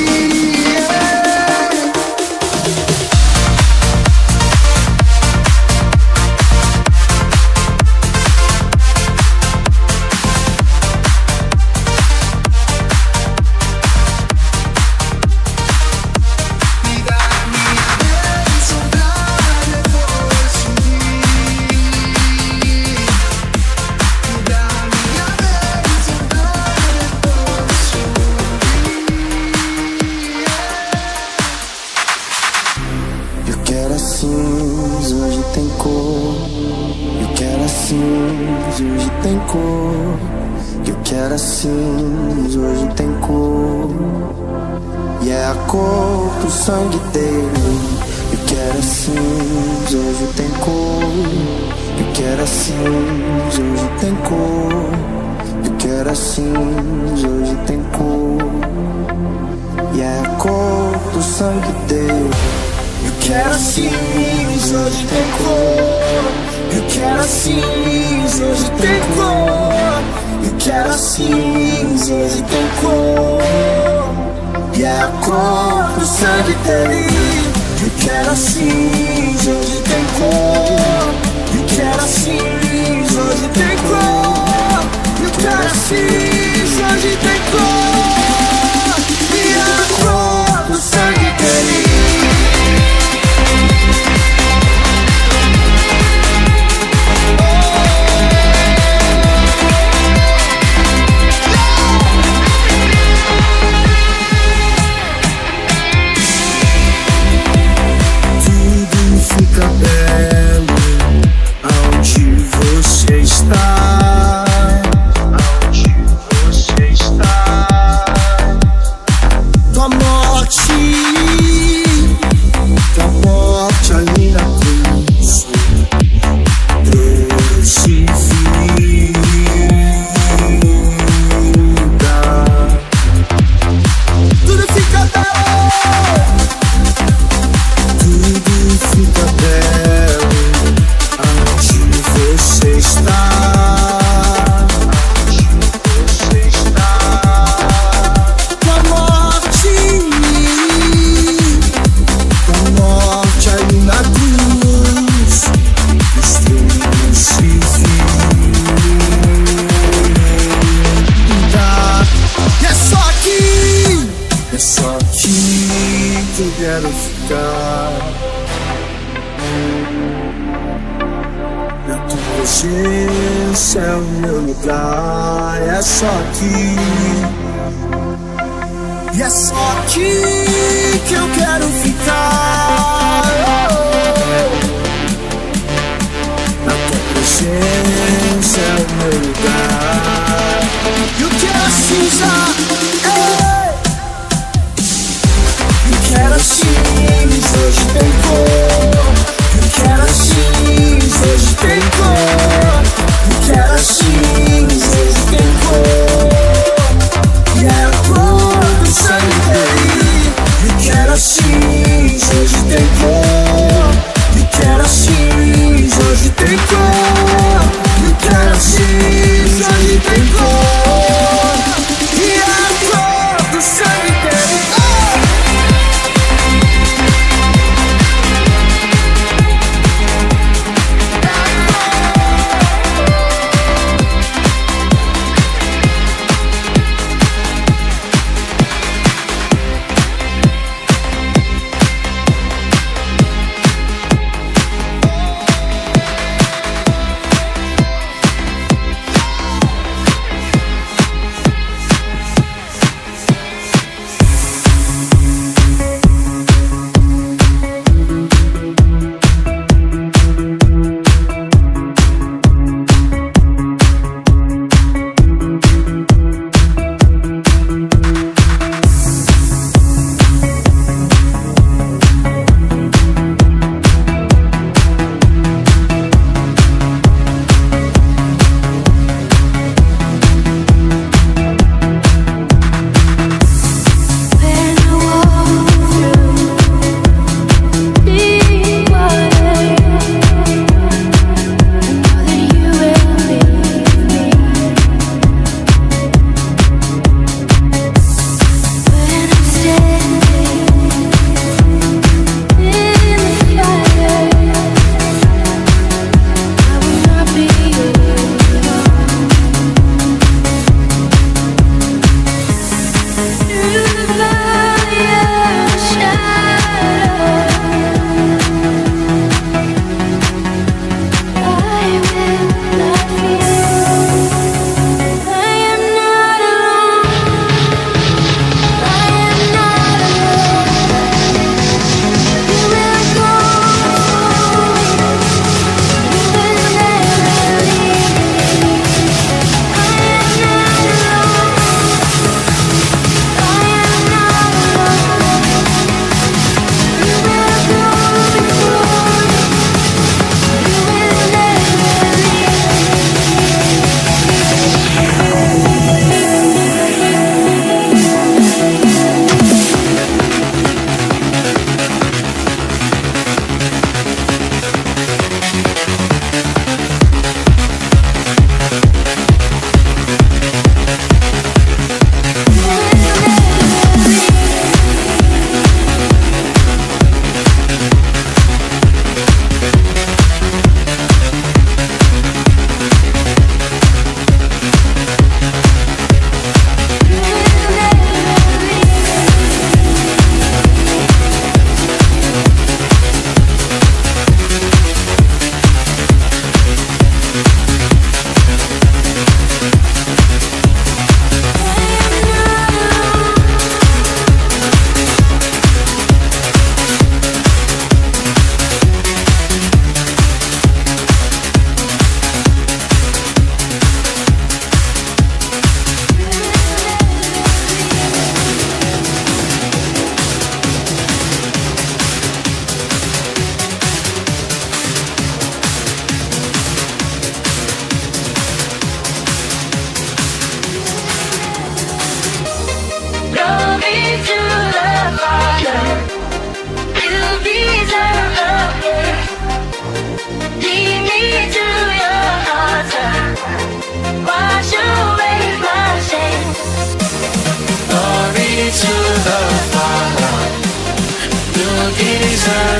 Eu quero a cinza, hoje tem cor. Eu quero a cinza, hoje tem cor. Eu quero a cinza, hoje tem cor. E é a cor do sangue dele. Eu quero a cinza, hoje tem cor. Eu quero a cinza, hoje tem cor. Eu quero a cinza, hoje tem cor. E é a cor do sangue dele. Eu quero a cinza, hoje tem cor. Eu quero a cinza, hoje tem cor. Eu quero a cinza, hoje tem cor. E é a cor do sangue dele. Eu quero a cinza, hoje tem cor. Eu quero a cinza, hoje tem cor. Eu quero a cinza, hoje tem cor. E é a cor do sangue dele. Fica belo aonde você está, aonde você está. Tua morte, tua morte ali na cruz trouxe vida. Tudo fica belo. Tudo fica belo aonde você está, aonde você está. Tua morte, tua morte ali na cruz trouxe vida. E é só aqui, é só aqui que eu quero ficar. Na tua presença é o meu lugar. É só aqui, e é só aqui que eu quero ficar. Na tua presença é o meu lugar. Eu quero a cinza, ei. Eu quero a cinza, hoje tem cor. Eu quero a cinza, hoje tem cor. Eu quero a cinza, hoje tem cor. E é a cor do sangue dele. Eu quero a cinza, hoje tem cor. Eu quero a cinza, hoje tem cor. Eu quero a cinza, hoje tem cor. E é a cor do sangue dele.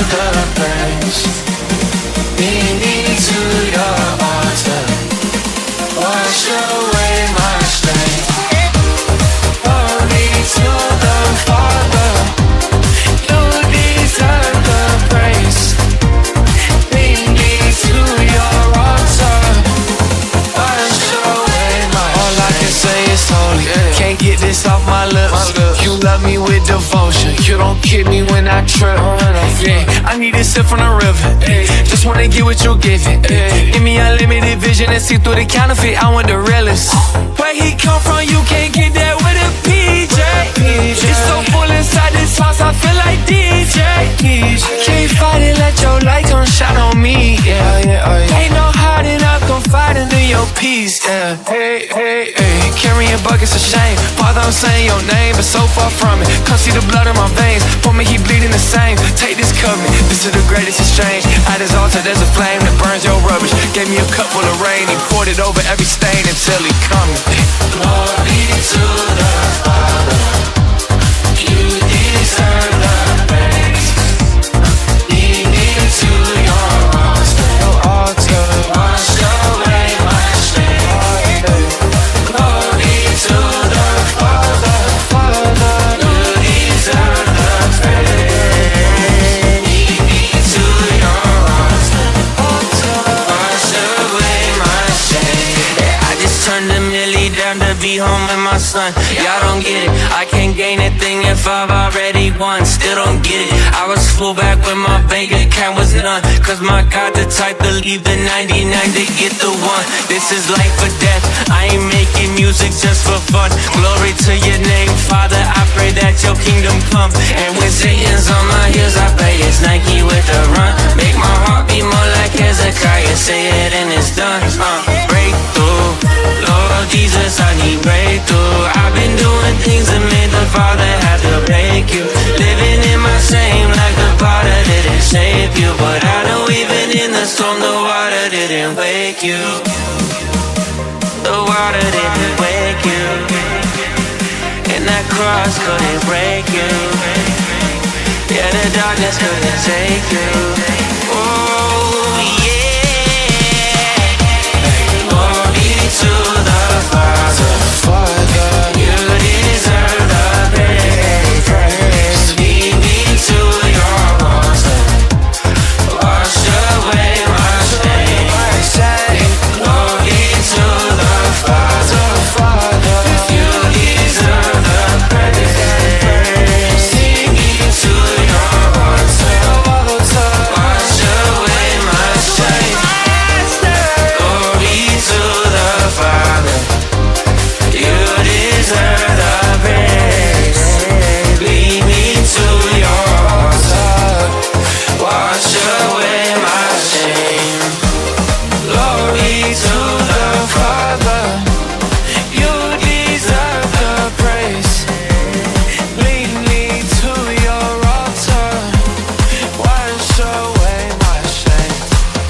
the praise. Lead me to your altar. Wash away my shame. Glory to the Father. You deserve the praise. Lead me to your altar. Wash away my shame. All I can say is holy. Can't get this off my lips. You love me with devotion. You don't kid me when I trip. Yeah, I need a sip from the river. Just wanna get what you're giving. Give me unlimited vision and see through the counterfeit. I want the realest. Where he come from, you can't get that with a P J. It's so full inside this house, I feel like D J. Can't fight it, let your light come shine on me. Yeah, yeah, oh yeah. Ain't no hiding, I'm confiding in your peace. Yeah, hey, hey, hey. Carrying buckets of shame. Father, I'm saying your name, but so far from it. Come see the blood in my veins. For me, he bleeding the same. Take this covenant, this is the greatest exchange. At his altar, there's a flame that burns your rubbish. Gave me a cup full of rain. He poured it over every stain until he comes. Glory to the Father. You deserve the praise. Lead me to your altar. Your altar. Wash away my shame. Glory to the Father. Father. You deserve the praise. Lead me to your altar. Wash away my shame. I just turned a milli down to be home with my son. Y'all don't get it, I can't gain a thing if I've already won. Still don't get it, I was full back when my bank account was none. Cause my God the type to leave the ninety-nine to get the one. This is life or death, I ain't making music just for fun. Glory to your name, Father, I pray that your kingdom come. And when Satan's on my heels, I pray it's Nike with the run. Make my heart beat more like Hezekiah, say it and it's done. uh, Breakthrough, Lord Jesus, I need breakthrough. I've been doing things that made the Father have to break you. Living in my shame like the potter didn't shape you. But I know even in the storm the water didn't wake you. The water didn't wake you. And that cross couldn't break you. Yeah, the darkness couldn't take you. Oh yeah. Glory to the Father. Father, you deserve the praise. Lead me to your altar. Wash away my shame. Glory to the Father. Father, you deserve the praise. Lead me to your altar. Wash away my shame. Glory to the Father. You deserve the praise. Lead me to your altar. Wash away my shame. Glory to the Father. You deserve the praise. Lead me to your altar. Wash away my shame.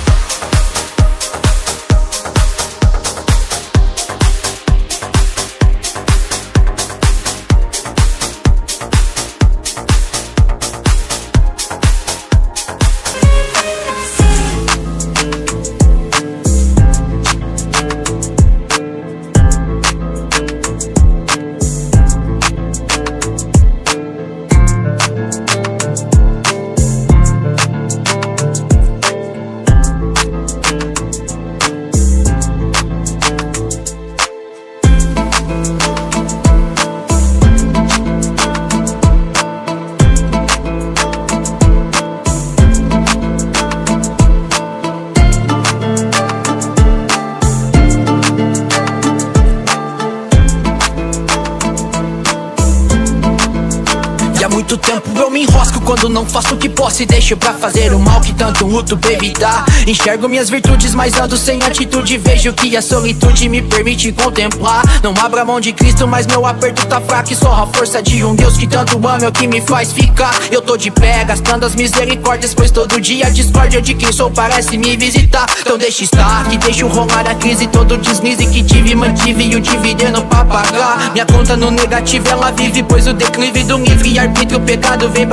muito tempo eu me enrosco quando não faço o que posso e deixo pra fazer o mal que tanto luto pra evitar. Enxergo minhas virtudes, mas ando sem atitude. Vejo que a solitude me permite contemplar. Não abro a mão de Cristo, mas meu aperto tá fraco. E só a força de um Deus que tanto ama é o que me faz ficar. Eu tô de pé, gastando as misericórdias, pois todo dia a discórdia de quem sou parece me visitar. Então deixa estar, que deixo rolar a crise. Todo deslize que tive, mantive e o dividendo pra pagar. Minha conta no negativo ela vive, pois o declive do livre arbítrio o pecado vem pra me cobrar.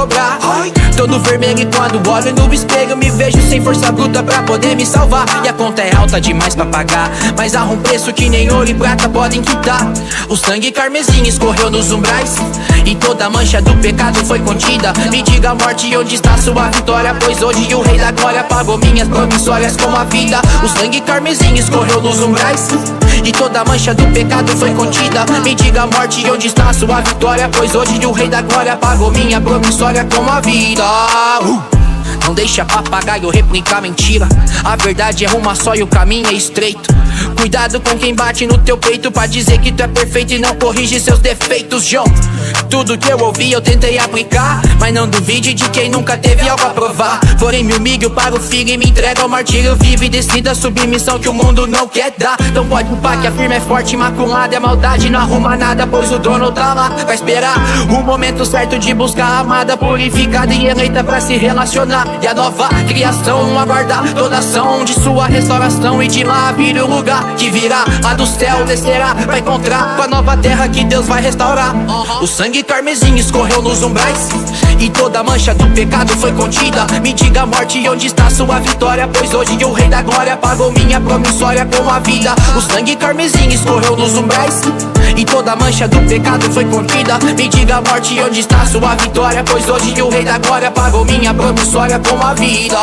dobrar. Todo vermelho e quando olho no espelho me vejo sem força bruta pra poder me salvar. E a conta é alta demais pra pagar, mas há um preço que nem ouro e prata podem quitar. O sangue carmesim escorreu nos umbrais e toda a mancha do pecado foi contida. Me diga, morte, onde está sua vitória? Pois hoje o rei da glória pagou minhas promissórias com a vida. O sangue carmesim escorreu nos umbrais e toda a mancha do pecado foi contida. Me diga, morte, onde está sua vitória? Pois hoje o rei da glória pagou minha promissória com a vida. uh! Não deixa papagaio replicar mentira. A verdade é uma só e o caminho é estreito. Cuidado com quem bate no teu peito pra dizer que tu é perfeito e não corrige seus defeitos, João. Tudo que eu ouvi eu tentei aplicar, mas não duvide de quem nunca teve algo a provar. Porém me humilho para o filho e me entrego ao martírio vivo e decida a submissão que o mundo não quer dar. Então pode upar que a firma é forte, imaculada, é maldade, não arruma nada, pois o dono tá lá. Vai esperar o momento certo de buscar a amada, purificada e eleita pra se relacionar. E a nova criação aguarda toda ação de sua restauração, e de lá vir o lugar que virá, lá do céu descerá, vai encontrar com a nova terra que Deus vai restaurar. O sangue carmesim escorreu nos umbrais e toda a mancha do pecado foi contida. Me diga, morte, onde está sua vitória? Pois hoje o rei da glória pagou minha promissória com a vida. O sangue carmesim escorreu nos umbrais e toda a mancha do pecado foi contida. Me diga, morte, onde está sua vitória? Pois hoje o rei da glória pagou minha promissória com a vida.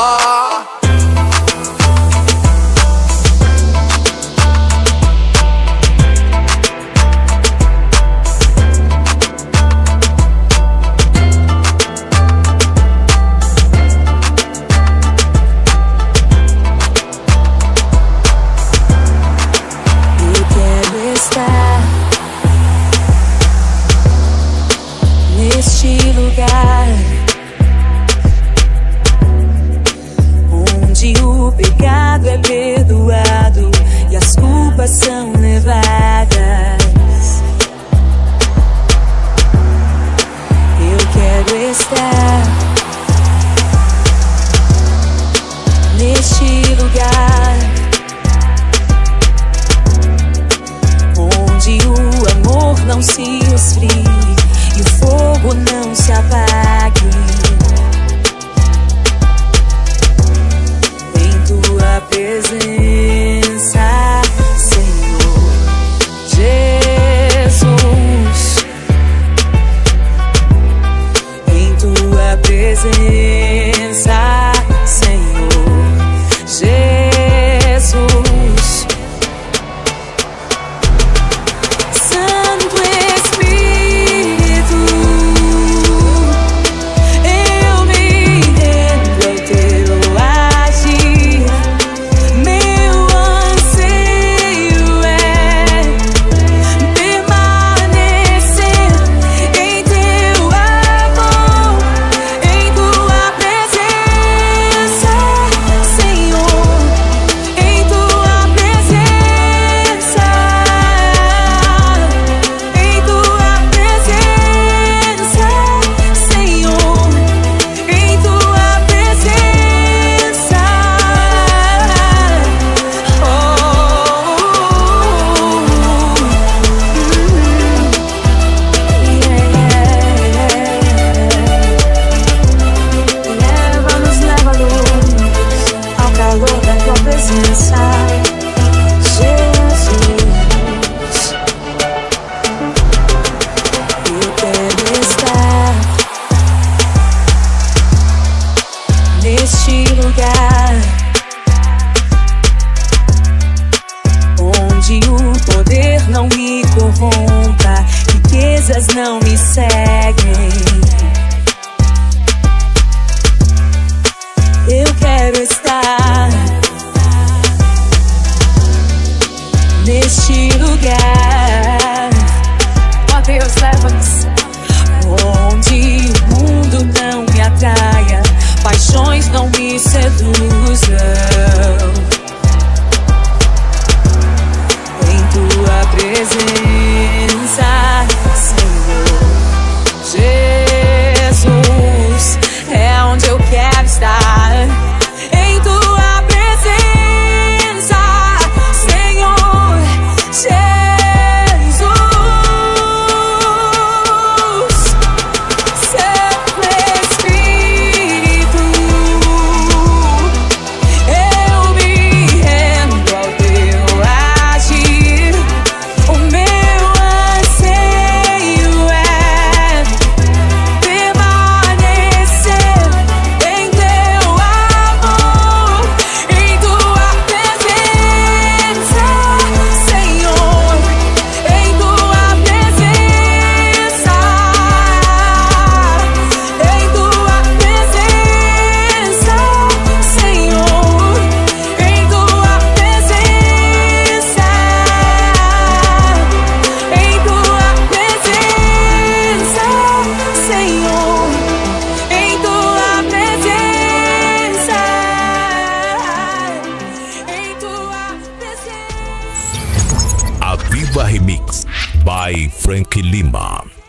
Neste lugar onde o pecado é perdoado e as culpas são levadas, eu quero estar neste lugar onde o amor não se esfrie e o fogo não se apague. Em tua presença, Senhor Jesus. Em tua presença, Senhor Jesus. Santo Espírito, eu me rendo ao teu agir. Meu anseio é permanecer em teu amor, em tua presença, Senhor, em tua presença, em tua presença, Senhor, em tua presença. Leva-nos, leva-nos ao calor da tua presença, Jesus. Eu quero estar neste lugar onde o poder não me corrompa, riquezas não me seguem. Eu quero estar neste lugar, ó Deus, leva-nos onde o mundo não me atraia, paixões não me seduzam. Em tua presença, Senhor Jesus. Viva Remix by Frank Lima.